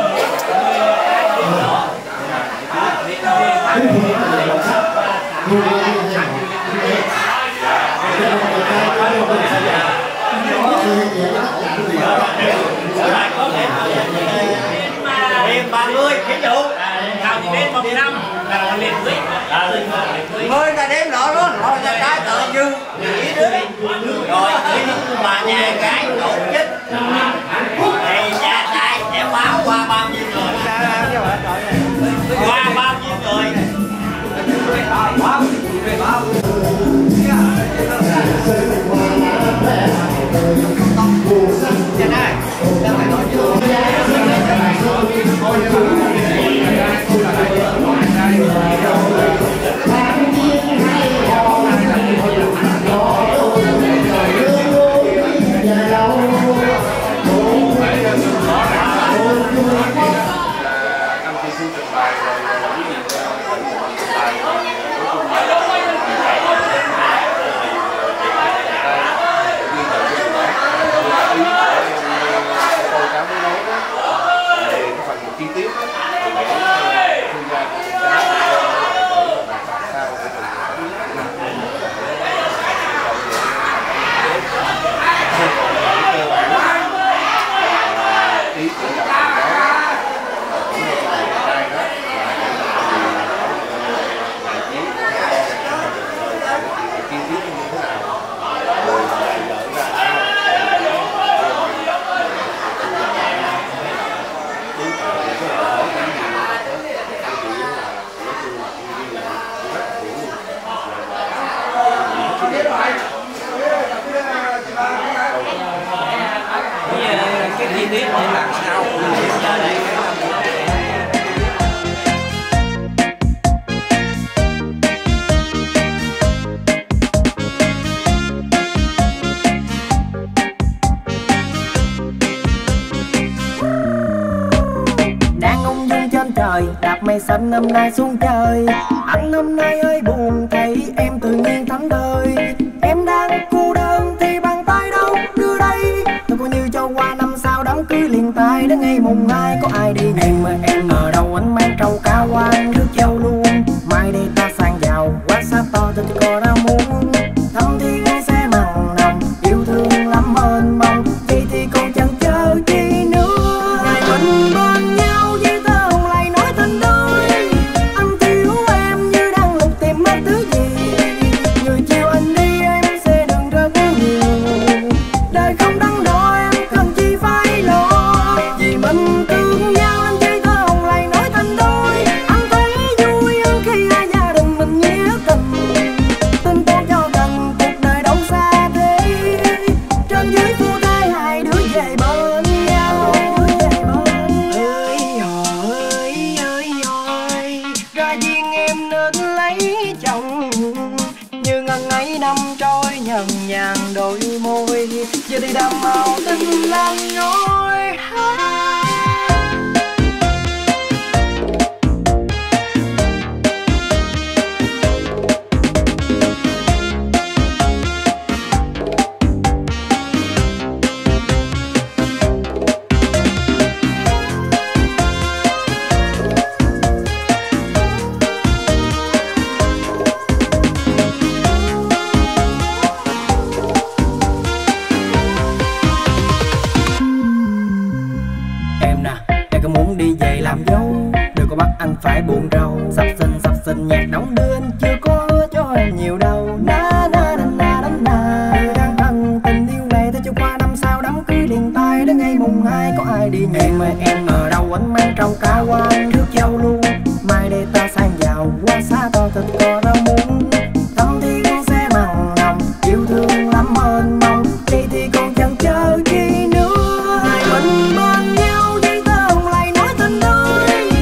đêm 30 ví dụ nào thì đêm 15 là lễ cưới. Mới ta đếm rõ luôn, rồi ta cái tự như nghĩ đứa rồi mà nhà gái tổ chức thì nhà trai sẽ báo qua bao nhiêu người, qua bao nhiêu người. chi tiết chi tiết để làm sao giờ đây đang ung dung trên trời đạp mây xanh hôm nay xuống chơi. Anh hôm nay ơi buồn thấy em tự nhiên thánh thơi. Em đang cô đơn thì bàn tay đâu đưa đây. Tôi coi như cho qua năm sau đám cưới liền tay đến ngày mùng 2 có ai đi em mà em ở đâu anh mang trâu cá quan nước châu luôn. Mai đây ta sang giàu quá xa to tôi có đau muốn. Thăm thì ngay sẽ mặn nồng yêu thương lắm mênh mông. Vậy thì còn chẳng chờ chi nữa. Ngày mình bên nhau với tơ hồng lại nói thành đôi. Anh thiếu em như đang lục tìm mất thứ gì. Người chiều anh đi em sẽ đừng rất nhiều. Đời không đắn đo em cần chi phải lo. Vì mình thương nhau anh chơi tơ lấy chồng. Như ngần ấy năm trôi nhần nhàn đôi môi, giờ thì đàm màu tình lan ngôi. Anh phải buồn rầu, sắp xinh nhạc đóng đưa anh chưa có hứa cho em nhiều đâu. Na na na na na na. Người đang thân tình yêu này tới chưa qua năm sau đám cưới liền tay đến ngày mùng 2 có ai đi nhẹ mà em ở đâu anh mang trâu cá qua trước châu luôn. Mai đây ta sang giàu qua xa to thịt cò rau muống. Thăm thì con sẽ mặn nồng yêu thương lắm hơn mong đi thì còn chẳng chờ chi nữa. Hai mình bên nhau giấy tờ hồng lại nói tình ơi.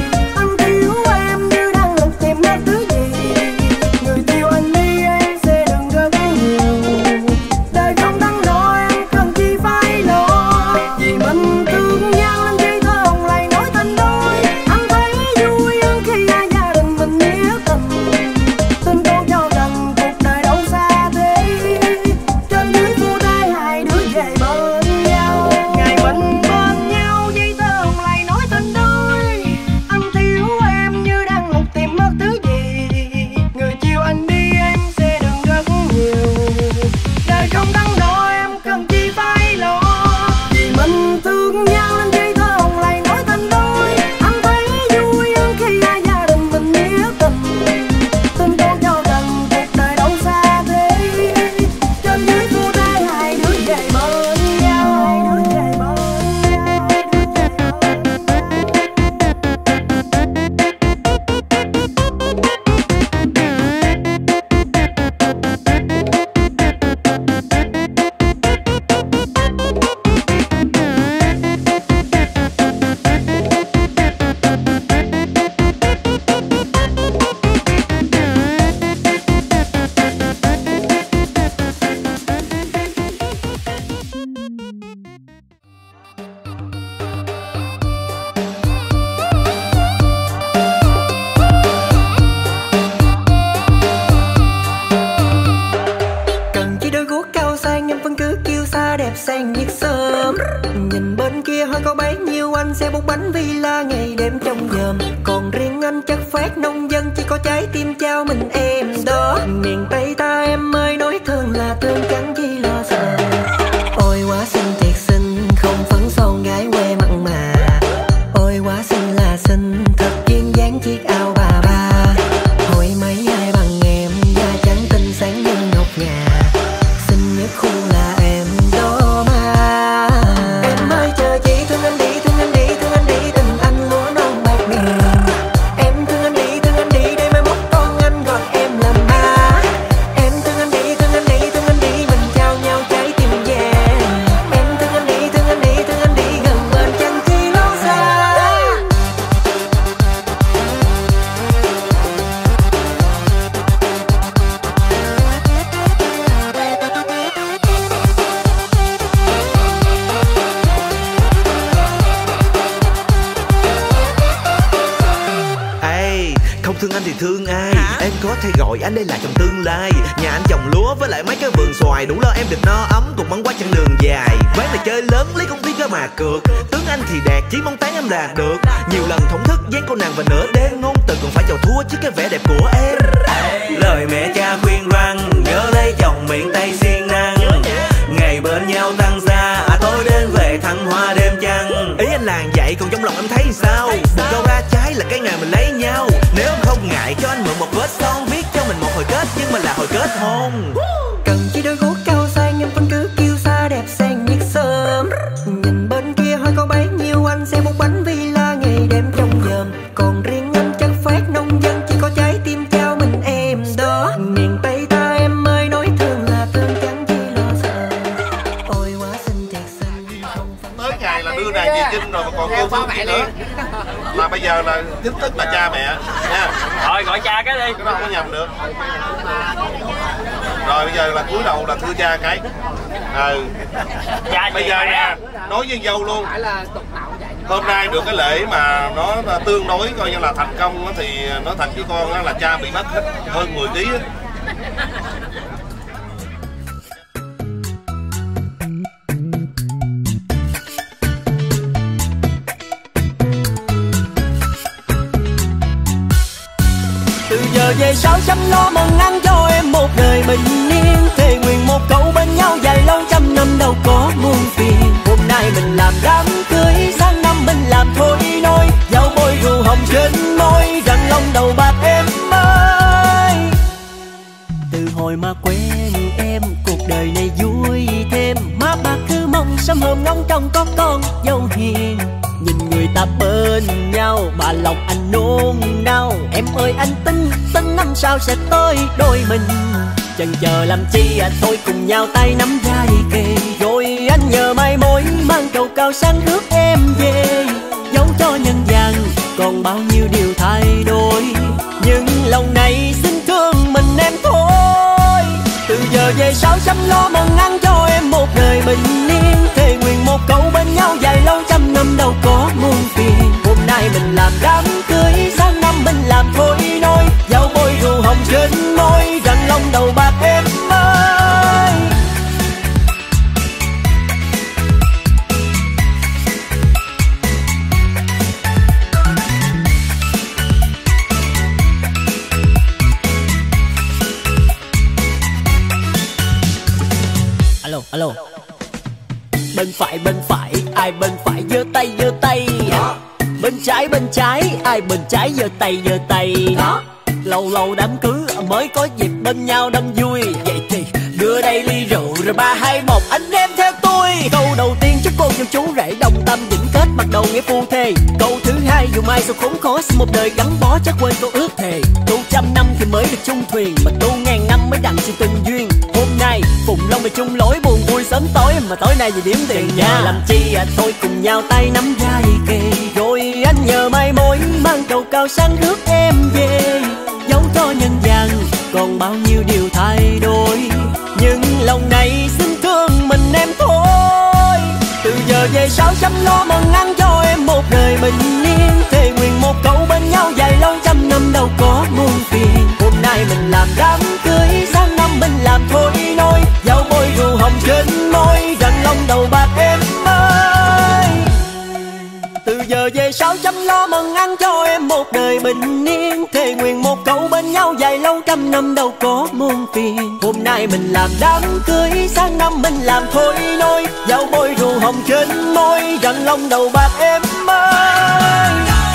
thương anh thì thương ai? Em có thể gọi anh đây là chồng tương lai. Nhà anh trồng lúa với lại mấy cái vườn xoài, đủ lo em được no ấm cùng băng qua chặng đường dài. Ván là chơi lớn lấy công ty cơ mà cược. Tướng anh thì đẹp chỉ mong tán em là được. Nhiều lần thổn thức dán cô nàng và nửa đêm ngôn từ còn phải chầu thua trước cái vẻ đẹp của em. Lời mẹ cha khuyên rằng nhớ lấy chồng miệng Tây siêng năng. Ngày bên nhau tăng xa tối đến về thăng hoa đêm trăng. Ý anh làng vậy còn trong lòng em thấy sao? Một câu ra trái là cái ngày mình lấy nhau. Nếu em không ngại cho anh mượn một vết son, viết cho mình một hồi kết nhưng mà là hồi kết hôn. Cần chỉ đôi guốc cao sang em vẫn cứ kêu xa đẹp xanh nhất sớm. Nhìn bên kia hơi có bấy nhiêu anh sẽ một bánh villa ngày đêm trong dờm. Còn riêng anh chất phát nông dân chỉ có trái tim trao mình em đó. Miền Tây ta em ơi nói thương là thương chẳng chi lo sợ. Ôi quá xinh thiệt xinh không phải. Tới ngày là đưa nàng về Chinh rồi mà còn cô Phương gì nữa. là bây giờ là chính thức là cha mẹ nha. Rồi gọi cha cái đi. Cái đó không có nhầm được. Rồi bây giờ là cúi đầu là thưa cha cái. Cha bây giờ nha, nói với dâu luôn. Hôm nay được cái lễ mà nó tương đối coi như là thành công đó, thì nói thật với con đó là cha bị mất hết hơn 10 kg á. Từ giờ về sau chăm lo mừng ăn cho em một đời bình yên, thề nguyện một câu bên nhau dài lâu trăm năm đâu có muôn phiền. Hôm nay mình làm đám cưới, sang năm mình làm thôi nôi, dạo bôi rượu hồng trên môi, răng long đầu bạc em ơi. Từ hồi mà quen em, cuộc đời này vui thêm, má bác cứ mong sớm hôm ngóng trông có con dâu hiền. Nhìn người ta bên nhau, bà lòng anh nôn nao. Em ơi anh tin năm sau sẽ tới đôi mình. Chần chờ làm chi thôi cùng nhau tay nắm vai kề. Rồi anh nhờ mai mối mang trầu cao sang rước em về. Dẫu cho nhân gian còn bao nhiêu điều thay đổi, nhưng lòng này xin thương mình em thôi. Từ giờ về sau chăm lo mừng ăn cho em một đời bình yên, thề nguyện một câu bên nhau dài lâu trăm năm đâu có muôn phiền. Hôm nay mình làm đám cưới, sang năm mình làm thôi nôi, dạo bôi rượu hồng trên môi, răng long đầu bạc em ơi. Alo, alo. Bên phải, ai bên phải giơ tay bên trái, ai bên trái giơ tay đó. Lâu lâu đám cưới mới có dịp bên nhau đâm vui. Vậy thì đưa đây ly rượu rồi 3, 2, 1 anh em theo tôi. Câu đầu tiên chúc cô dâu chú rể đồng tâm vĩnh kết, bắt đầu nghĩa phu thê. Câu thứ hai dù mai sau khốn khó, xin một đời gắn bó chắc quên câu ước thề. Tu 100 năm thì mới được chung thuyền, mà tu 1000 năm mới đặng sự tình duyên. Hôm nay Phụng Long về chung lối, buồn vui sớm tối, mà tối nay về điểm tiền nha. Làm chi thôi cùng nhau tay nắm vai kề. Rồi anh nhờ mai mối mang trầu cao sang rước em về. Dẫu cho nhân gian còn bao nhiêu điều thay đổi, nhưng lòng này xin thương mình em thôi. Từ giờ về sau chăm lo mừng ăn cho em một đời bình yên, thề nguyện một câu bên nhau dài lâu trăm năm đâu có muôn phiền. Hôm nay mình làm đám cưới, sang năm mình làm thôi nôi, dạo bôi rượu hồng trên môi, răng long đầu bạc em ơi. Từ giờ về sau chăm lo mừng ăn cho em một đời bình yên, thề nguyện một câu bên nhau dài lâu trăm năm đâu có muôn phiền. Hôm nay mình làm đám cưới, sang năm mình làm thôi nôi, dạo bôi rượu hồng trên môi, răng long đầu bạc em ơi.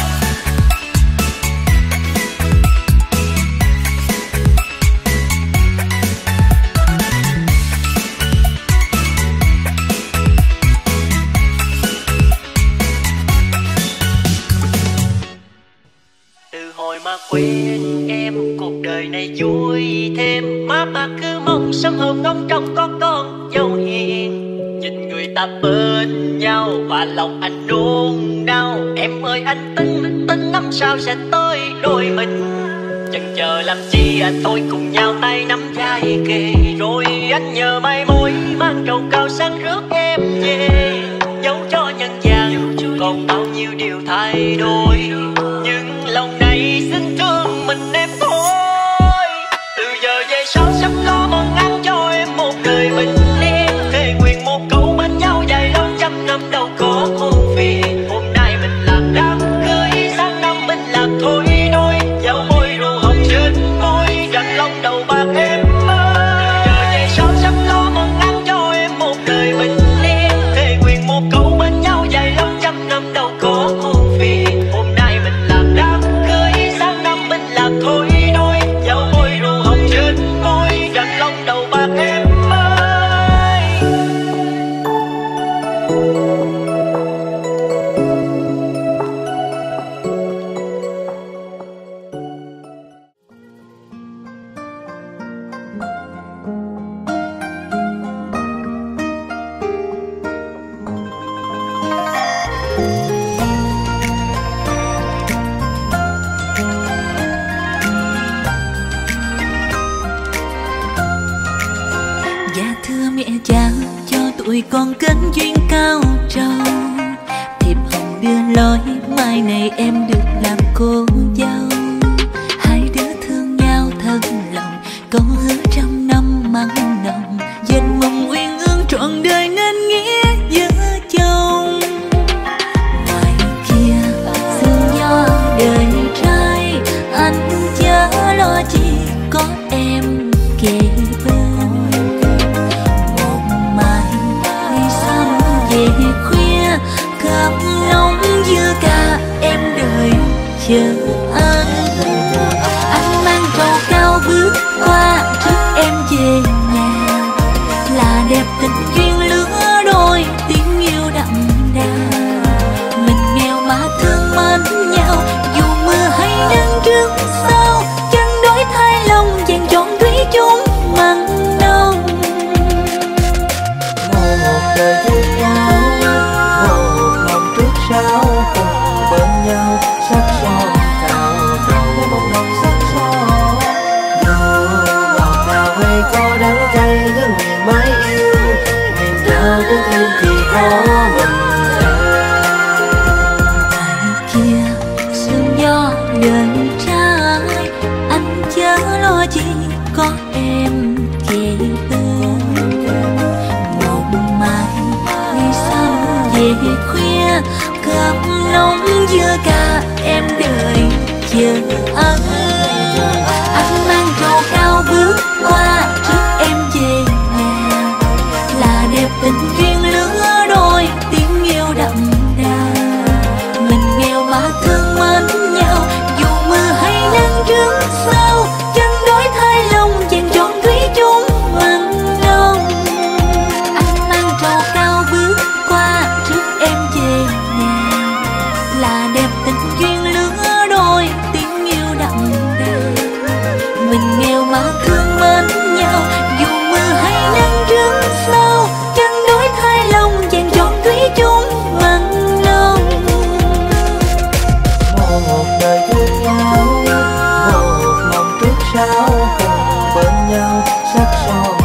Mà quên em, cuộc đời này vui thêm, má bác cứ mong sớm hôm ngóng trông có con dâu hiền. Nhìn người ta bên nhau và lòng anh nôn nao. Em ơi anh tin năm sau sẽ tới đôi mình. Chần chờ làm chi thôi cùng nhau tay nắm vai kề. Rồi anh nhờ mai mối mang trầu cao sang rước em về. Dẫu cho nhân gian còn bao nhiêu điều thay đổi, nhưng lòng này xin thương mình em thôi. Từ giờ về sau sắp lo mừng ăn cho em một đời bình yên, thề nguyện một câu bên nhau dài lâu trăm năm đâu có muôn phiền. Hôm nay mình làm đám cưới, sang năm mình làm thôi nôi, dạo bôi rượu hồng trên môi, răng long đầu bạc em ơi. Từ giờ về sau sắp lo mừng ăn cho em một đời bình yên, thề nguyện một câu bên nhau dài lâu trăm năm đâu có muôn phiền. Hôm nay mình làm đám cưới, sang năm mình làm thôi nôi, dạo bôi rượu hồng trên môi, răng long đầu bạc em ơi. thưa mẹ cha cho tụi con kết duyên cao trầu. Thiệp hồng đưa lối mai này em được làm cô dâu. Hai đứa thương nhau thật lòng, câu hứa trăm năm mặn nồng. Dệt mộng uyên ương trọn đời nên nghĩa vợ chồng. Ngoài kia sương gió đời trai, anh chớ lo chi có em kề bên. Một mai đi sớm về khuya, cơm nóng dưa ca em đợi chờ anh. Anh mang trầu cao bước qua trước em về nhà, là đẹp tình duyên lứa đôi tiếng yêu đậm đà. Mình nghèo mà thương mến nhau, dù mưa hay nắng trước sau, chân đối thay lòng dành chọn thủy chung mặn nồng. Một đời thương nhau, một lòng trước sau cùng bên nhau, sắc son cao trầu để một lòng sắc son. Dù ngọt ngào hay có đắng cay cứ miền mãi yêu, mình chờ đến thêm chỉ có mình Ngoài kia sương gió đời trai, anh chớ lo chi có em kề bên. Một mai đi sớm về khuya, cơm nóng dưa ca em đợi chờ anh. Anh mang trầu cao bước qua trước em về nhà, là đẹp tình duyên lứa đôi tiếng yêu đậm đà. Mình nghèo mà thương mến nhau, dù mưa hay nắng trước sau, chân đối thay lòng dành chọn thủy chung mặn nồng. Anh mang trầu cao bước qua trước em về nhà, là đẹp tình duyên lứa đôi tiếng yêu đậm đà. Mình nghèo mà thương mến nhau, dù mưa hay nắng trước sau, chân đối thay lòng dành chọn thủy chung mặn nồng. một đời thương nhau, một lòng trước sau cùng bên nhau, sắc son